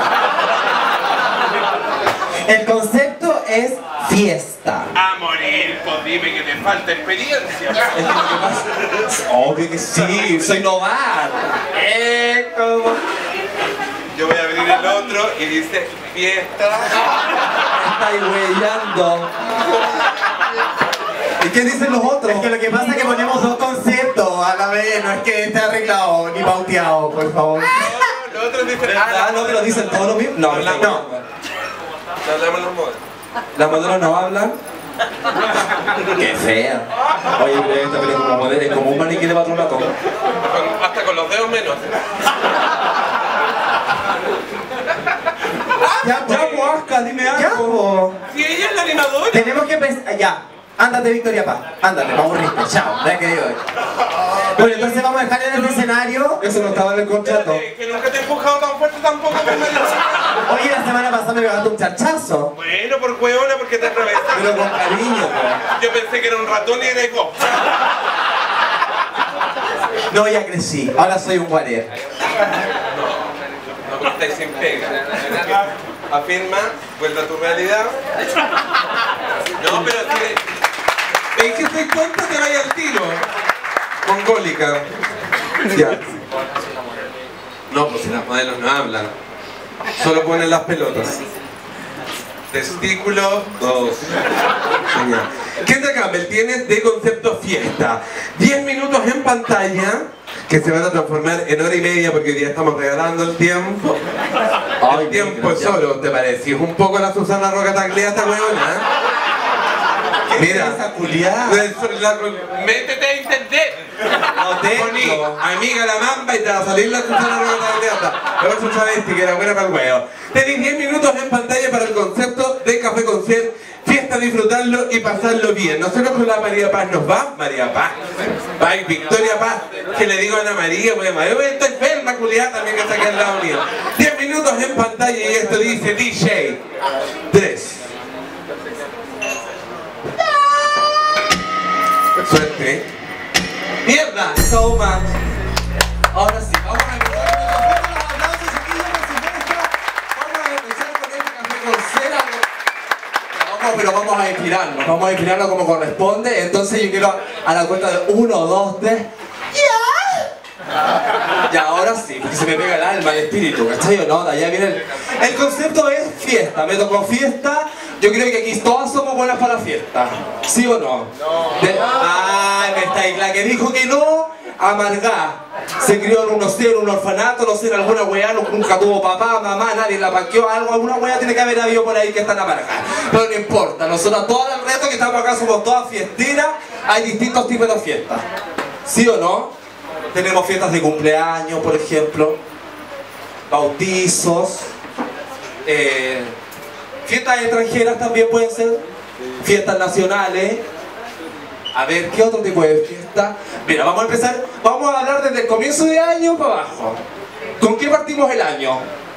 El concepto es fiesta. A morir, pues dime que te falta experiencia. Obvio que sí, soy novato. ¿Cómo? Yo voy a abrir el otro y dice fiesta. Estáis huellando. ¿Y qué dicen los otros? Es que lo que pasa es que ponemos dos conceptos a la vez, no es que esté arreglado ni pauteado, por favor. No, los otros dicen. Ah, no, pero dicen todos lo mismo. No, No. Hablamos los modelos. ¿Las modelos no hablan? Qué fea. Oye, pero esta película modelo es como un maniquí de patronato. Hasta con los dedos menos. Ya, Ya, pues, Asca, dime Ya, algo. po. Si ella es la animadora. Tenemos que empezar. Ya. Ándate, Victoria Paz. Ándate, para aburrirte. Chao. Ya que digo. Bueno, entonces vamos a dejar en el escenario. Eso no estaba en el contrato. Que nunca te he empujado tan fuerte tampoco, me parece. Oye, la semana pasada me pegaste un charchazo. Bueno, por huevona, porque te atravesaste. Pero con cariño, pues. Yo pensé que era un ratón y era igual. No, ya crecí. Ahora soy un guaré. No, porque estáis sin pega. Afirma, vuelve a tu realidad. No, pero si es que te cuenta que vaya al tiro. Mongólica. Ya. No, pues si las modelos no hablan. Solo ponen las pelotas. Testículo 2. Genial. Kendra Campbell, tienes de concepto fiesta 10 minutos en pantalla que se van a transformar en hora y media porque hoy día estamos regalando el tiempo. El tiempo es solo, ¿te parece? Es un poco la Susana Roca Taglea esta huevona. Mira, esa culiada? métete a internet. No Poní, tengo. amiga la mamba y te va a salir la cuchara redondeada. Luego su travesti, que era buena para el huevo. Tenéis 10 minutos en pantalla para el concepto de Café Concert. Fiesta, disfrutarlo y pasarlo bien. Nosotros con la María Paz nos va. María Paz. Bye, Victoria Paz. Que le digo a Ana María, pues María, estoy enferma, culiada también que está aquí al lado mío. 10 minutos en pantalla y esto dice DJ 3. Suerte. ¡Mierda! So much. Ahora sí, vamos a empezar con los aplausos, chiquillos, por supuesto. Vamos a empezar con este café con cera. Pero vamos a inspirarnos como corresponde. Entonces yo quiero a la cuenta de 1, 2, 3. Ya, ahora sí, porque se me pega el alma, el espíritu, ¿cachai o no? Ya viene el concepto es fiesta, me tocó fiesta. Yo creo que aquí todas somos buenas para la fiesta, ¿sí o no? Ay, me estáis, la que dijo que no, amargá. Se crió en un orfanato, no sé, en alguna weá, nunca tuvo papá, mamá, nadie la paqueó, alguna weá tiene que haber habido por ahí que están amargadas. Pero no importa, nosotros todas el resto que estamos acá somos todas fiesteras, hay distintos tipos de fiestas, ¿sí o no? Tenemos fiestas de cumpleaños, por ejemplo, bautizos, fiestas extranjeras también pueden ser, fiestas nacionales. A ver, ¿qué otro tipo de fiesta? Mira, vamos a empezar, vamos a hablar desde el comienzo de año para abajo. ¿Con qué partimos el año?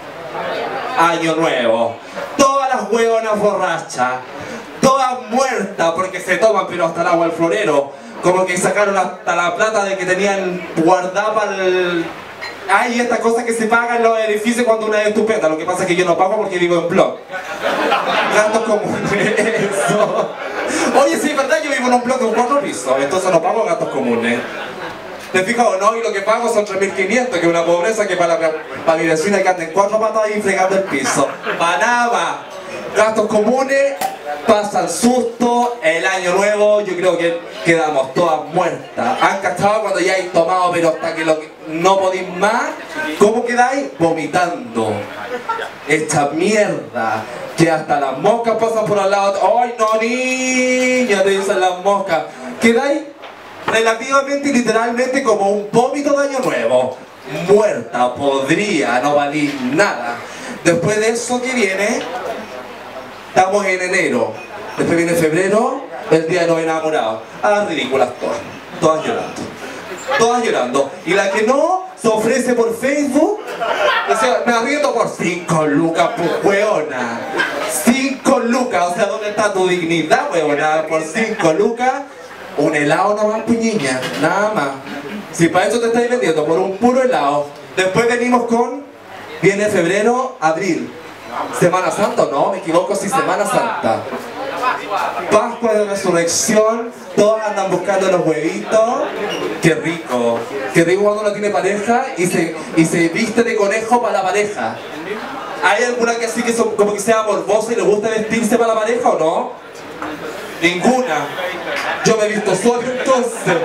Año nuevo. Todas las hueonas borrachas, todas muertas porque se toman, pero hasta el agua al florero. Como que sacaron hasta la plata de que tenían guardada para el... Ay, esta cosa que se paga en los edificios cuando una es estupenda. Lo que pasa es que yo no pago porque vivo en blog. Gastos comunes, eso. Oye, sí, es verdad, yo vivo en un blog de un 4 pisos, entonces no pago gastos comunes. ¿Te fijas o no? Y lo que pago son 3.500, que es una pobreza que para mi vecina que anda en 4 patas ahí fregando el piso. Para nada. Gastos comunes, pasa el susto, el año nuevo, yo creo que quedamos todas muertas. Han cachado cuando ya hay tomado, pero hasta que no podéis más, ¿cómo quedáis? Vomitando. Esta mierda, que hasta las moscas pasan por al lado. ¡Ay, no, niña! Te dicen las moscas. Quedáis relativamente y literalmente como un vómito de año nuevo. Muerta, podría, no valís nada. Después de eso, ¿qué viene? Estamos en enero, después viene febrero, el día de los enamorados. Ah, ridículas todas llorando. Todas llorando. Y la que no, se ofrece por Facebook, o sea, me arriendo por 5 lucas, pues, weona. 5 lucas, o sea, ¿dónde está tu dignidad, weona? Por 5 lucas, un helado nomás, puñiña, nada más. Si para eso te estáis vendiendo, por un puro helado. Después venimos viene febrero, abril. Semana Santa, no, me equivoco, sí, Semana Santa. Pascua de Resurrección, todos andan buscando los huevitos. Qué rico cuando uno tiene pareja y se viste de conejo para la pareja. ¿Hay alguna que sí que como que sea morbosa y le gusta vestirse para la pareja o no? Ninguna. Yo me he visto solo entonces.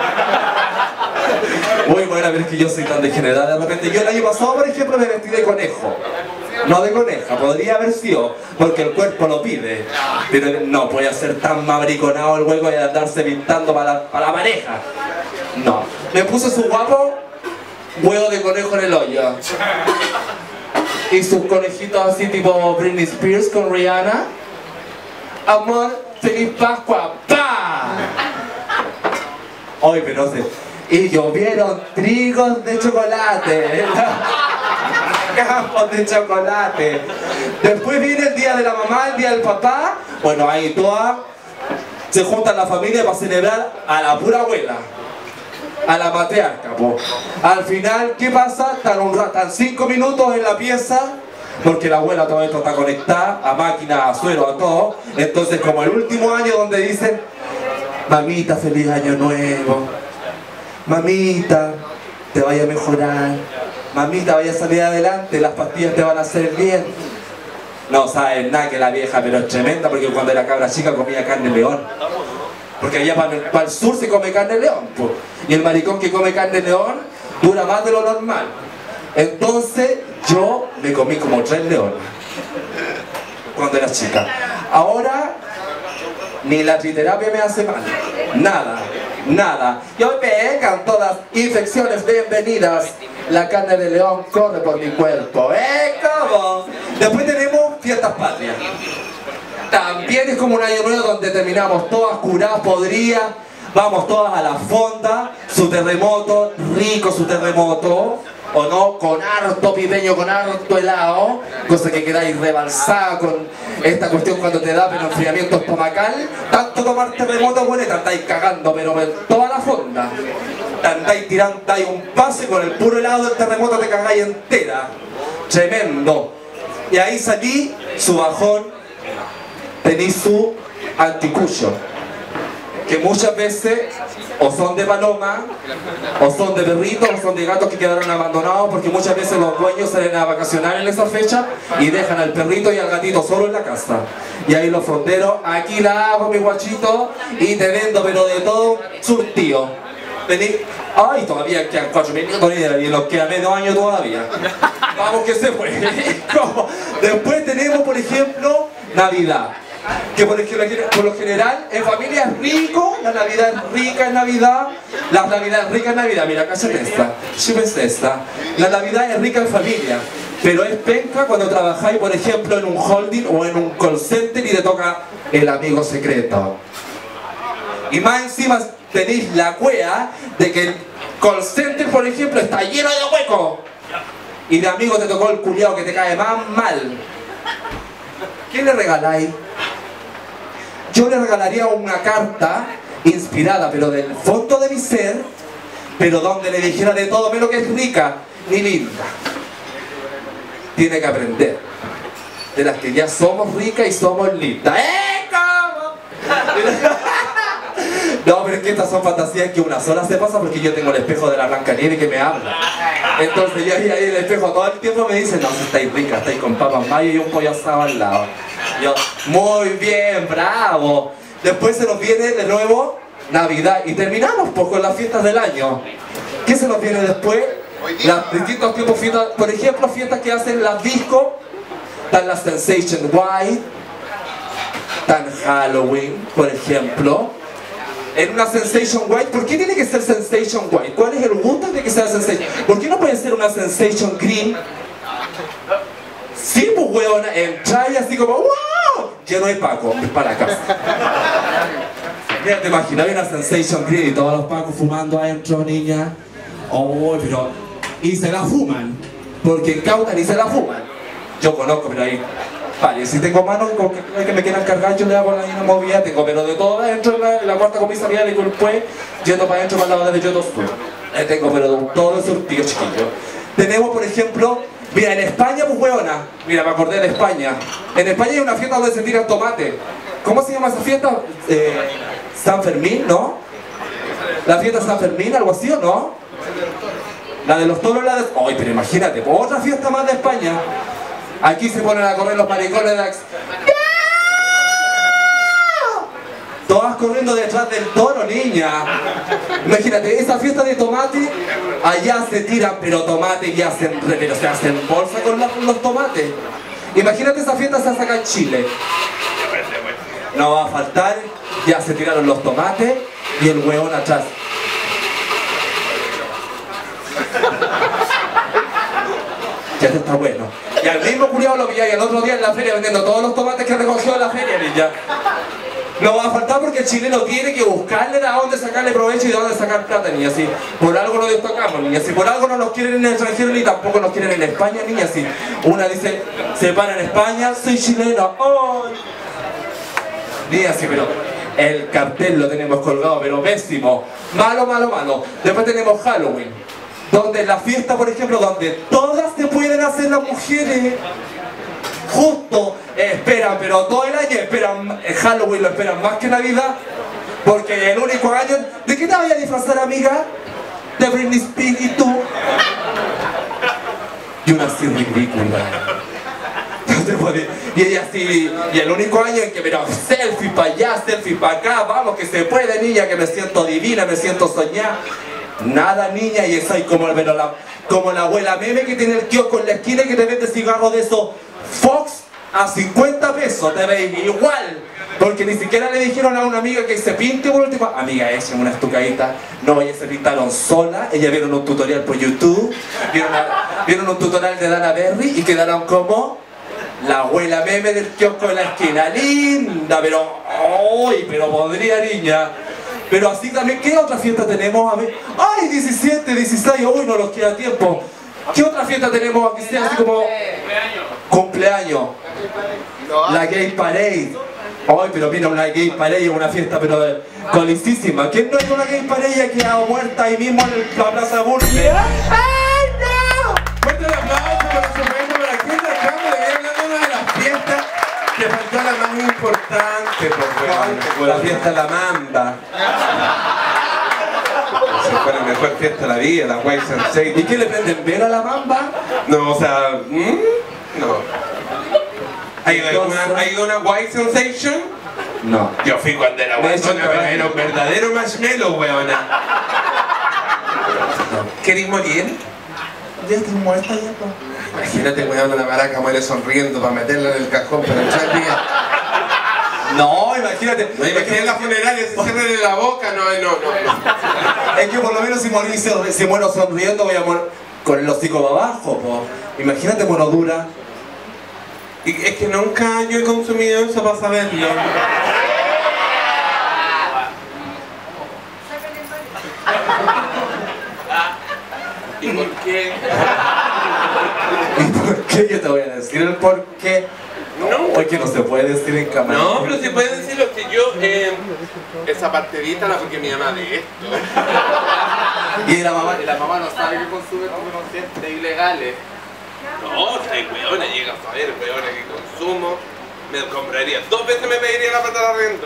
Uy, bueno, a ver, es que yo soy tan degenerada de repente. Yo el año pasado, por ejemplo, me vestí de conejo. No de coneja, podría haber sido, porque el cuerpo lo pide. Pero no puede ser tan mabriconado el hueco y andarse pintando para la pareja. No. Me puse su guapo huevo de conejo en el hoyo. Y sus conejitos así tipo Britney Spears con Rihanna. Amor, feliz Pascua, ¡pa! Hoy, pero no sé. Y llovieron trigos de chocolate. Campos de chocolate. Después viene el día de la mamá, el día del papá. Bueno, ahí todas se juntan la familia para celebrar a la pura abuela, a la matriarca, po. Al final, ¿qué pasa? Están 5 minutos en la pieza, porque la abuela todo esto está conectada a máquina, a suelo, a todo. Entonces, como el último año donde dicen: mamita, feliz año nuevo, mamita, te vaya a mejorar, mamita, vaya a salir adelante, las pastillas te van a hacer bien. No saben nada que la vieja, pero es tremenda, porque cuando era cabra chica comía carne león. Porque allá para el sur se come carne león, pues. Y el maricón que come carne león dura más de lo normal. Entonces yo me comí como 3 leones cuando era chica. Ahora ni la triterapia me hace mal. Nada, nada. Y hoy vengan todas infecciones bienvenidas. La carne de león corre por mi cuerpo. ¿Cómo? Después tenemos fiestas patrias. También es como un año nuevo donde terminamos todas curadas, podridas. Vamos todas a la fonda, su terremoto, rico su terremoto, o no, con harto pipeño, con harto helado, cosa que quedáis rebalsada con esta cuestión cuando te da pero enfriamiento estomacal. Tanto tomar terremoto, bueno, te andáis cagando, pero toda la fonda. Te andáis tirando ahí un pase con el puro helado del terremoto, te cagáis entera. Tremendo. Y ahí salí, su bajón, tenéis su anticucho, que muchas veces o son de paloma, o son de perritos, o son de gatos que quedaron abandonados, porque muchas veces los dueños salen a vacacionar en esa fecha y dejan al perrito y al gatito solo en la casa. Y ahí los fronteros, aquí la hago mi guachito y te vendo pero de todo surtido. Vení, ay, todavía quedan 4 minutos y nos queda medio año todavía. Vamos que se fue. Después tenemos, por ejemplo, Navidad. Que por lo general en familia es rico, la Navidad es rica en Navidad, la Navidad es rica en Navidad, mira, cállate esta, chúpense esta. La Navidad es rica en familia, pero es penca cuando trabajáis, por ejemplo, en un holding o en un call center y te toca el amigo secreto. Y más encima tenéis la cuea de que el call center, por ejemplo, está lleno de huecos. Y de amigo te tocó el culiao que te cae más mal. ¿Qué le regaláis? Yo le regalaría una carta inspirada, pero del fondo de mi ser, pero donde le dijera de todo menos que es rica ni linda. Tiene que aprender de las que ya somos ricas y somos lindas. ¿Cómo? No, pero es que estas son fantasías que una sola se pasa porque yo tengo el espejo de la Blancanieves que me habla. Entonces yo ahí el espejo todo el tiempo me dice, no, si estáis ricas, estáis con papas mayo y un pollo asado al lado. Yo, muy bien, bravo. Después se nos viene de nuevo Navidad y terminamos pues con las fiestas del año. ¿Qué se nos viene después? Las distintos tipos de fiestas, por ejemplo, fiestas que hacen las disco, están las Sensation White, están Halloween, por ejemplo. En una Sensation White, ¿por qué tiene que ser Sensation White? ¿Cuál es el gusto de que sea Sensation? ¿Por qué no puede ser una Sensation Green? Sí, pues weón, entrar y así como ¡wow! Lleno de Paco, para casa. Mira, te imaginas una Sensation Green y todos los Pacos fumando adentro, niña. Oh, pero... Y se la fuman, porque en Cauta ni se la fuman. Yo conozco, pero ahí... Vale, si tengo manos que me quieran cargar, yo le hago la misma movida, tengo, pero de todo adentro en la cuarta comisaría de después, yendo para adentro para el lado de Yoto Sur. Tengo, pero de todo el surtido, chiquillo. Tenemos, por ejemplo, mira, en España, pues hueona, mira, me acordé de España. En España hay una fiesta donde se tiran tomate. ¿Cómo se llama esa fiesta? San Fermín, ¿no? La fiesta San Fermín, algo así, ¿o no? La de los toros, la de... Ay, pero imagínate, pues, otra fiesta más de España. Aquí se ponen a correr los maricones de la... Todas corriendo detrás del toro, niña. Imagínate, esa fiesta de tomate, allá se tiran, pero tomate y hacen, pero se hacen bolsa con los tomates. Imagínate esa fiesta se hace acá en Chile. No va a faltar, ya se tiraron los tomates y el hueón atrás. Ya está bueno. Y al mismo culiao lo pillé y el otro día en la feria vendiendo todos los tomates que recogió en la feria, niña. No va a faltar porque el chileno tiene que buscarle de dónde sacarle provecho y de dónde sacar plata, niña. Si por algo nos destacamos, niña. Si por algo no nos quieren en el extranjero ni tampoco nos quieren en España, niña. Si una dice, se para en España, soy chilena. ¡Oh! Niña, sí, pero el cartel lo tenemos colgado, pero pésimo. Malo, malo, malo. Después tenemos Halloween, donde la fiesta, por ejemplo, donde todas se pueden hacer las mujeres. Justo esperan, pero todo el año esperan, Halloween lo esperan más que Navidad, porque el único año... ¿De qué te voy a disfrazar, amiga? De Britney Spears y tú. Y una así ridícula. Y ella así, y el único año en que, pero selfie para allá, selfie para acá, vamos que se puede, niña, que me siento divina, me siento soñada. Nada, niña, y soy como la abuela meme que tiene el kiosco en la esquina y que te vende cigarros de esos Fox a 50 pesos, te veis igual, Porque ni siquiera le dijeron a una amiga que se pinte por último. Amiga, echen una estucadita. No, ellas se pintaron sola. Ellas vieron un tutorial por YouTube. Vieron un tutorial de Dana Berry y quedaron como la abuela meme del kiosco de la esquina. Linda, pero... ¡Ay! Pero podría, niña. Pero así también, ¿qué otra fiesta tenemos? A ver, ¡ay! 17, 16, uy, no nos queda tiempo. ¿Qué otra fiesta tenemos aquí? Sea así como... Cumpleaños. La Gay Parade. Ay, pero mira, una Gay Parade es una fiesta, pero colicísima. ¿Quién no es una Gay Parade que ha quedado muerta ahí mismo en la Plaza Burle? ¡Ay, no! Fuerte el aplauso para su momento para Kendra Campbell. Le voy hablando de una de las fiestas que faltó la más importante, por la fiesta de la Mamba. Esa fue la mejor fiesta de la vida, la White Sensation. ¿Y qué le prenden vela a la Mamba? No, o sea, no. ¿Ha ido a una White Sensation? No. Yo fui cuando era De hecho, pero era un verdadero marshmallow, weona. ¿Querís morir? Ya estoy muerta ya, po. Imagínate, weona, la maraca muere sonriendo para meterla en el cajón para echar día. No, imagínate. No, imagínate la funeraria, se cierran la boca, no. Es que por lo menos si muero sonriendo voy a morir con el hocico para abajo, po. Imagínate cuando dura. Y es que nunca yo he consumido eso para saberlo. ¿Y por qué? ¿Y por qué? Yo te voy a decir el por qué. No. Porque no se puede decir en cámara. No, pero si puedes decirlo que yo, esa partidita la porque mi mamá de esto. Y la mamá no sabe que consume estupefacientes ilegales. No, está weona, llega a saber, weona, que consumo. Me compraría 2 veces, me pediría la plata de arriendo.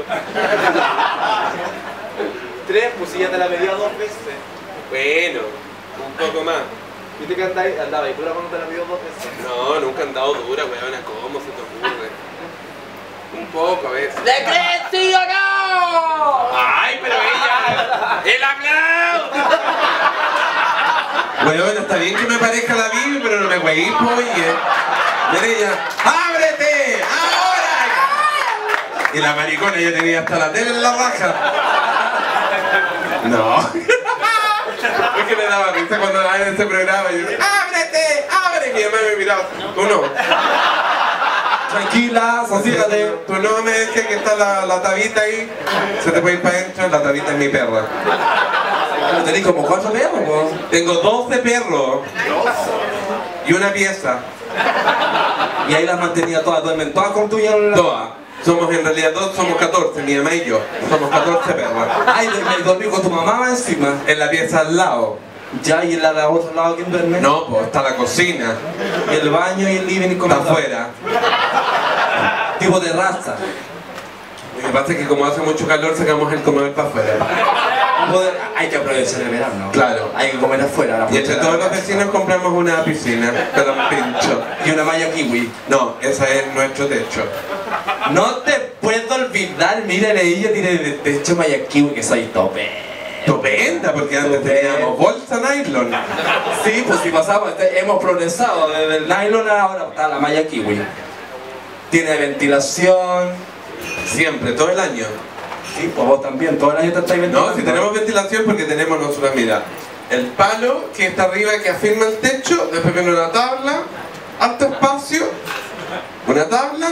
3, pues si ya te la pedía 2 veces. Bueno, un poco más. ¿Viste que andaba y dura cuando te la pidió 2 veces? No, nunca han dado dura, weona, ¿cómo se te ocurre? Un poco a veces. ¡Le crees, sí o no! ¡Ay, pero ella! ¡El aplauso! Weona, está bien que me parezca la Bibi, pero no me hueí, oye. Mira ella, ¡ábrete! ¡Ahora! Y la maricona ya tenía hasta la tele en la raja. No. Es que me daba risa cuando la en este programa y yo, ¡ábrete! ¡Ábrete! Y mi mamá me miraba, tú no. Tranquila, sosígate. Tú no me dejes que está la tabita ahí. Se te puede ir para adentro, la tabita es mi perra. ¿Tenés como 4 perros, po? Tengo 12 perros. Y una pieza. Y ahí las mantenía todas, duermen todas con tuya. Todas. Somos en realidad somos 14, mi mamá y yo. Somos 14 perras. Ay, me dormí con tu mamá más encima. En la pieza al lado. Ya, y en la de otro lado, ¿quién duerme? No, pues está la cocina. Y el baño y el living y Está comedor. afuera. Tipo terraza. Lo que pasa es que como hace mucho calor sacamos el comedor para afuera. Hay que aprovechar el verano. Claro. Hay que comer afuera. Y entre todos los vecinos compramos una piscina, pero un pincho. Y una malla kiwi. No, ese es nuestro techo. No te puedo olvidar, mírale, ella tiene de techo malla kiwi que soy tope. Estupenda, porque antes teníamos bolsa nylon. Sí, pues si pasamos, hemos progresado desde el nylon ahora está la malla kiwi. Tiene ventilación. Siempre, todo el año. Sí, pues vos también, todo el año te estáis ventilando. No, si tenemos ventilación porque tenemos nosotros, mira, el palo que está arriba que afirma el techo, después viene una tabla, alto espacio, una tabla,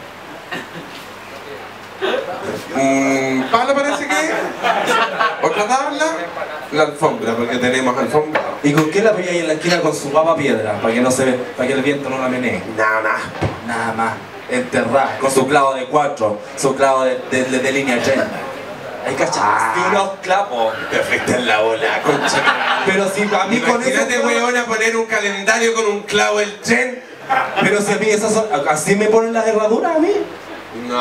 un palo parece que, otra tabla, la alfombra, porque tenemos alfombra. ¿Y con qué la veía ahí en la esquina con su papa piedra? Para que no se ve, para que el viento no la menee. Nada. Nada más. Enterrada, con su clavo de 4, su clavo de línea 3. Ahí cachaste unos clavos. Te fuiste en la bola, concha. Pero si a mí con eso. Imagínate, weona, poner un calendario con un clavo el tren. Pero si a mí esas son. Así me ponen las herraduras a mí. No.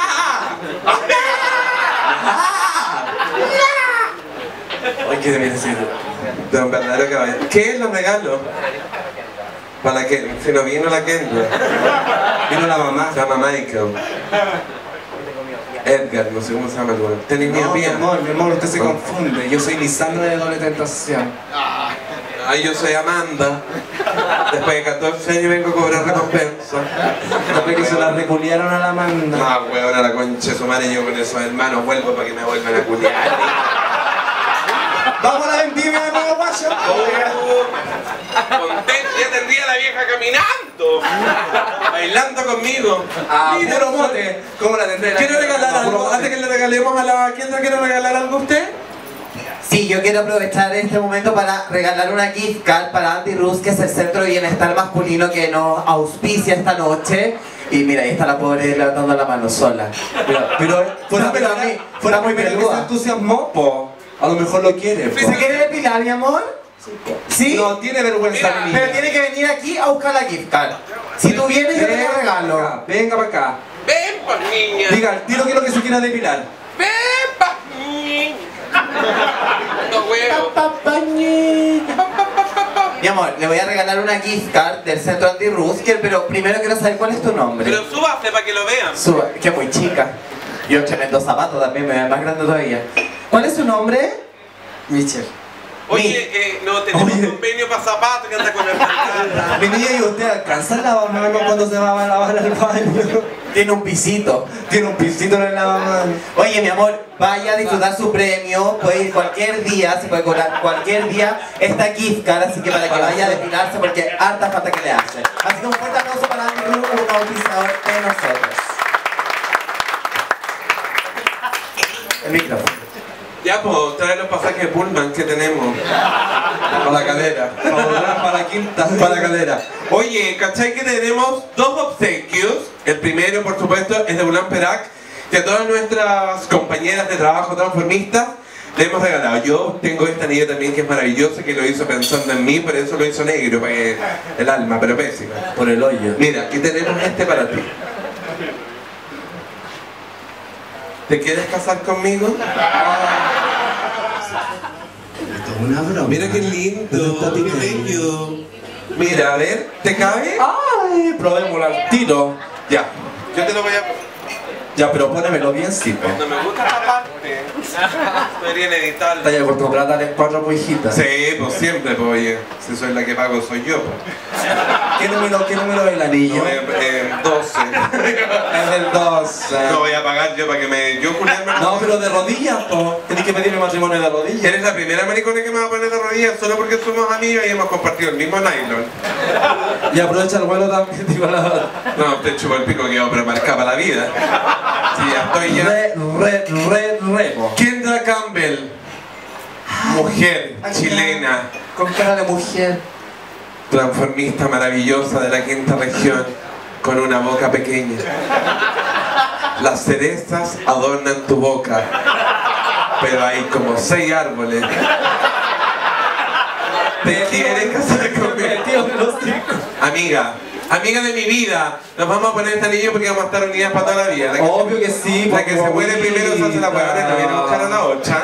Ay, ¿qué debes decir? De un verdadero caballero. ¿Qué es los regalos? Para que si no vino la Kendra. Vino la mamá. Se llama Michael. Edgar, no sé cómo se llama el güey. ¿Tenés No, mía? mi amor, usted se confunde. Yo soy Lisandra de Doble Tentación. Ay, yo soy Amanda. Después de 14 años vengo a cobrar recompensa. Después que se la reculiaron a la Amanda. No, weón, a la concha de su madre, yo con esos hermanos vuelvo para que me vuelvan a culiar. ¡Vamos a la vendimia de Nuevo Guayo! Contento, ya tendría la vieja caminando. Bailando conmigo. ¡Ah, Mira, puro mote! ¿Cómo la tendré? ¿Quiere regalar algo? Antes que le regalemos a la Kendra, ¿quiere regalar algo a usted? Sí, yo quiero aprovechar este momento para regalar una gift card para Andy Rus, que es el centro de bienestar masculino que nos auspicia esta noche. Y mira, ahí está la pobre levantando la mano sola. Pero fuera, pero a mí, fuera muy muy que se peluda. entusiasmó, po. A lo mejor lo quiere, po. ¿Se quiere depilar, mi amor? ¿Sí? No, tiene vergüenza, Mira, mi niña. Pero tiene que venir aquí a buscar la gift card. Si tú vienes, yo te la regalo. Venga para acá. Ven, pues, niña. Diga, dilo que es lo que se quiera depilar. Ven, pa, niña. No, huevo. Mi amor, le voy a regalar una gift card del centro Andy Rusker, pero primero quiero saber cuál es tu nombre. Pero súbase para que lo vean. Suba, que muy chica. Y un tremendo zapato también, me ve más grande todavía. ¿Cuál es su nombre? Michelle. Oye, no tenemos Oye. convenio para zapatos que anda con el pantalón. Mi niña, ¿y usted alcanza el lavamanos cuando se va a lavar al baño? Tiene un pisito. Tiene un pisito en el lavamanos. Oye, mi amor, vaya a disfrutar su premio. Puede ir cualquier día, se puede cobrar cualquier día esta gift card, así que para que vaya a depilarse, porque harta falta que le hace. Así que un fuerte aplauso para Andy Rus, un auspiciador de nosotros. El micrófono. Ya, pues, trae los pasajes de Pullman que tenemos. Para la calera. Para la quinta. Para la calera. Oye, ¿cachai que tenemos dos obsequios? El primero, por supuesto, es de Ulan Perak, que a todas nuestras compañeras de trabajo transformistas le hemos regalado. Yo tengo este anillo también que es maravilloso, que lo hizo pensando en mí, por eso lo hizo negro, para que el alma, pero pésima. Por el hoyo. Mira, aquí tenemos este para ti. ¿Te quieres casar conmigo? Una broma. Mira qué lindo, qué bello. Mira, a ver, ¿te cabe? Ay, probémoslo al tiro. Ya, yo te lo voy a... Ya, pero pónemelo bien, sí. No me gusta esta parte. Deberían editarla. Talla por tu plata de 4 puijitas. Sí, pues siempre, pues oye. Si soy la que pago, soy yo. Pues. ¿Qué número es el anillo? No, 12. Es del 12. No voy a pagar yo para que me... Yo, Julián, No, pero de rodillas, po. Tienes que pedirme matrimonio de rodillas. Eres la primera maricona que me va a poner de rodillas solo porque somos amigos y hemos compartido el mismo nylon. Y aprovecha el vuelo también, digo la... No, te chupo el pico que yo, pero marca para la vida. Sí, ya estoy ya. Po. Kendra Campbell. Mujer chilena. Con cara de mujer. Transformista maravillosa de la quinta región, con una boca pequeña. Las cerezas adornan tu boca, pero hay como 6 árboles. ¿Te quieres casar conmigo? Amiga, amiga de mi vida, nos vamos a poner este anillo porque vamos a estar unidas para toda la vida. Obvio que sí, La que se muere primero se hace la huevona, no viene a buscar a la otra.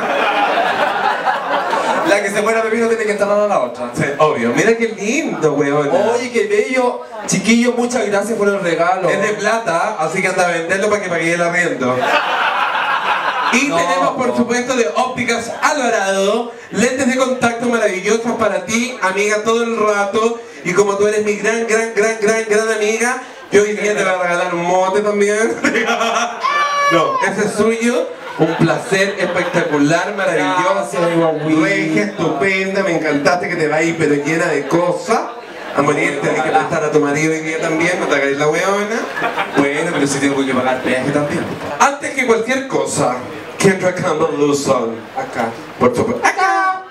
La que se muera primero tiene que entrar a la otra. Sí, obvio, mira qué lindo, weón. Oye, qué bello. Chiquillos, muchas gracias por el regalo. Es de plata, así que anda a venderlo para que pague el arriendo. Y No, tenemos, por no. supuesto, de Ópticas Alvarado, lentes de contacto maravillosos para ti, amiga, todo el rato. Y como tú eres mi gran amiga, yo hoy día te voy a regalar un mote también. No, ese es suyo. Un placer espectacular, maravilloso. Regia, estupenda, me encantaste que te va a ir, pero llena de cosas. A morir, tenés que prestar a tu marido hoy día también, no te hagáis la weona. Bueno, pero si tengo que pagar peaje también. Antes que cualquier cosa, Kendra Campbell Luzon. Acá. Por supuesto. ¡Acá!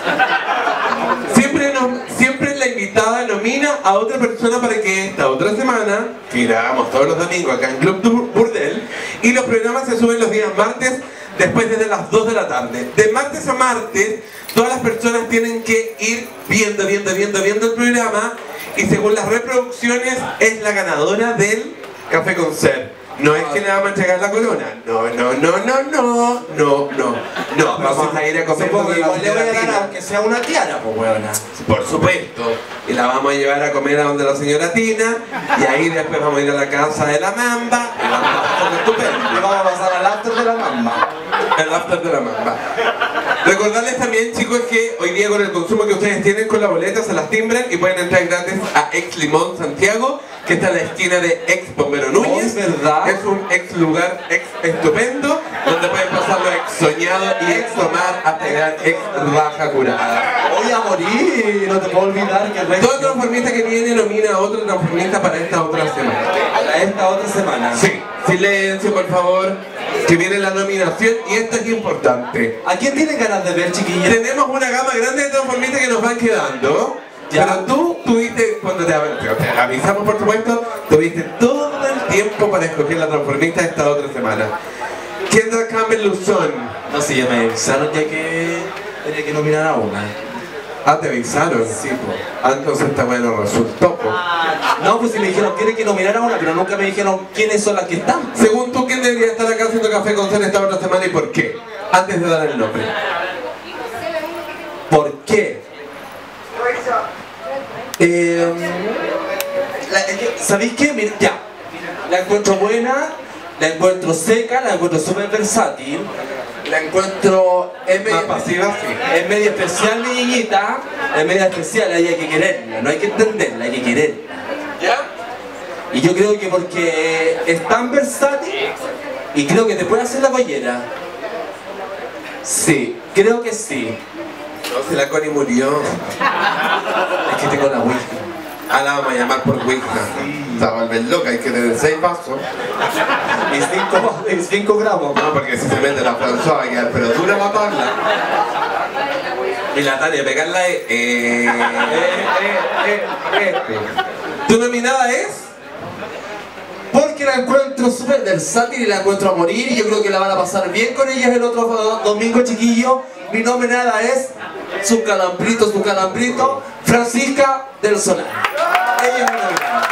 Siempre la invitada nomina a otra persona para que esta otra semana, que grabamos todos los domingos acá en Club Burdel, y los programas se suben los días martes, después desde las 2 de la tarde. De martes a martes, todas las personas tienen que ir viendo el programa, y según las reproducciones, es la ganadora del Café con Ser. No es que le vamos a entregar la corona. No. Vamos a ir a comer Supongo con que la igual le voy a señora dar Tina. aunque sea una tiara, pues weona. Por supuesto. Y la vamos a llevar a comer a donde la señora Tina. Y ahí después vamos a ir a la casa de la Mamba. Y vamos a pasar Y estupendo. vamos a pasar al after de la mamá. al after de la mamba. Recordarles también, chicos, que hoy día con el consumo que ustedes tienen con la boleta se las timbran y pueden entrar gratis a Ex Limón Santiago, que está en la esquina de Ex Bombero Núñez. Oh, ¿verdad? Es un ex lugar ex estupendo donde pueden pasarlo ex soñado y ex tomar hasta llegar ex raja curada. Voy a morir, no te puedo olvidar que el resto... Todo transformista que viene nomina a otro transformista para esta otra semana. Para esta otra semana. Sí, silencio por favor, que viene la nominación y esto es importante. ¿A quién tienen ganas de ver, chiquillos? Tenemos una gama grande de transformistas que nos van quedando. Ya. Pero tú tuviste, cuando te avisamos por supuesto, tuviste todo el tiempo para escoger la transformista de esta otra semana. Kendra Campbell Luzón. No sé, ya me avisaron ya que tenía que nominar a una. Ah, te avisaron. Sí, pues. Ah, entonces esta bueno resultó. Po. No, pues si me dijeron tienen que nominar a una, pero nunca me dijeron quiénes son las que están. Según tú, ¿quién debería estar acá haciendo café con Zen esta otra semana y por qué? Antes de dar el nombre. ¿Por qué? ¿Sabéis qué? Mira, ya. La encuentro buena, la encuentro seca, la encuentro súper versátil, la encuentro... Es Más pasiva, sí. Es media especial, mi niñita. Es media especial, ahí hay que quererla, no hay que entenderla, hay que quererla. ¿Ya? Y yo creo que porque es tan versátil y creo que te puede hacer la collera. Sí, creo que sí. No, si la Connie murió. Es que tengo la Ouija. Ah, la vamos a llamar por Ouija. Se va a volver loca, hay que tener 6 pasos. Y 5 gramos. No, porque si se mete la François va a quedar, pero dura matarla. Y la Tania, pegarla es... ¿Tu nominada es? Porque la encuentro súper versátil y la encuentro a morir y yo creo que la van a pasar bien con ellas el otro domingo, chiquillo. Mi nominada es su calambrito, Francisca del Solar. Ella es mi nominada.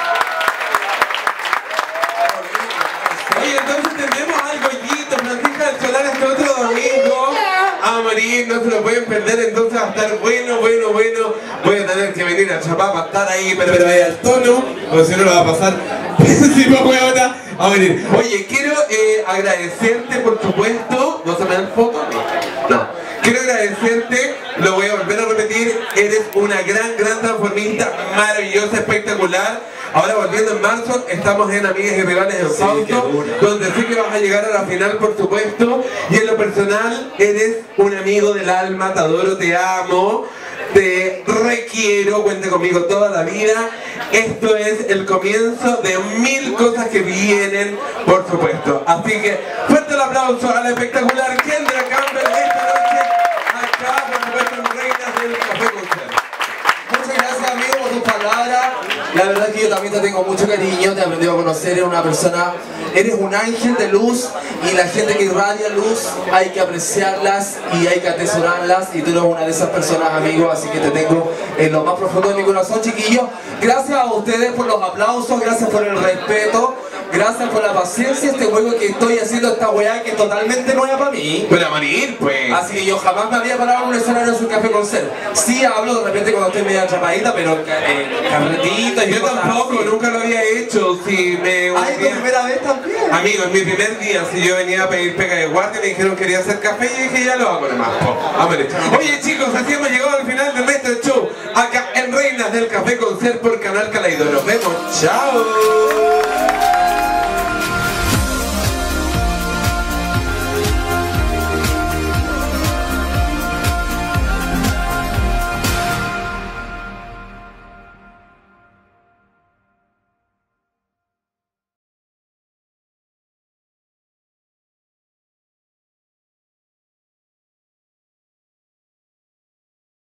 Oye, entonces tenemos algo gollito, Francisca del Solar este otro domingo. A morir, no se lo pueden perder, entonces va a estar bueno. Voy a tener que venir a Chapá para estar ahí, pero ahí al tono, porque si no lo va a pasar. Si no huevona, a venir. Oye, quiero agradecerte por supuesto. ¿No se me dan fotos? No. Quiero agradecerte, lo voy a volver a repetir, eres una gran transformista, maravillosa, espectacular. Ahora volviendo en marzo, estamos en Amigas y Rivales en Fausto, donde sé que vas a llegar a la final por supuesto. Y en lo personal, eres un amigo del alma, te adoro, te amo. Te requiero, cuente conmigo toda la vida. Esto es el comienzo de 1000 cosas que vienen, por supuesto. Así que, fuerte el aplauso a la espectacular Kendra Campbell esta noche, acá, por supuesto, en Reinas del Café con Zen. Muchas gracias, amigo, por tus palabras. La verdad es que yo también te tengo mucho cariño, te he aprendido a conocer, eres una persona, eres un ángel de luz y la gente que irradia luz hay que apreciarlas y hay que atesorarlas y tú eres una de esas personas, amigo, así que te tengo en lo más profundo de mi corazón, chiquillos. Gracias a ustedes por los aplausos, gracias por el respeto, gracias por la paciencia, este juego que estoy haciendo, esta weá que es totalmente nueva para mí. Pero a morir, pues. Así que yo jamás me había parado en un escenario de su café con Zen. Sí hablo de repente cuando estoy medio atrapadita, pero carretita y Yo cosas tampoco, así. nunca lo había hecho. Si me Ay, tu primera vez también. Amigo, en mi primer día, si yo venía a pedir pega de guardia, me dijeron que quería hacer café y dije ya lo hago nomás. Oye chicos, así hemos llegado al final de nuestro show, acá en Reinas del Café con Zen por Canal Kaleido. Nos vemos, chao.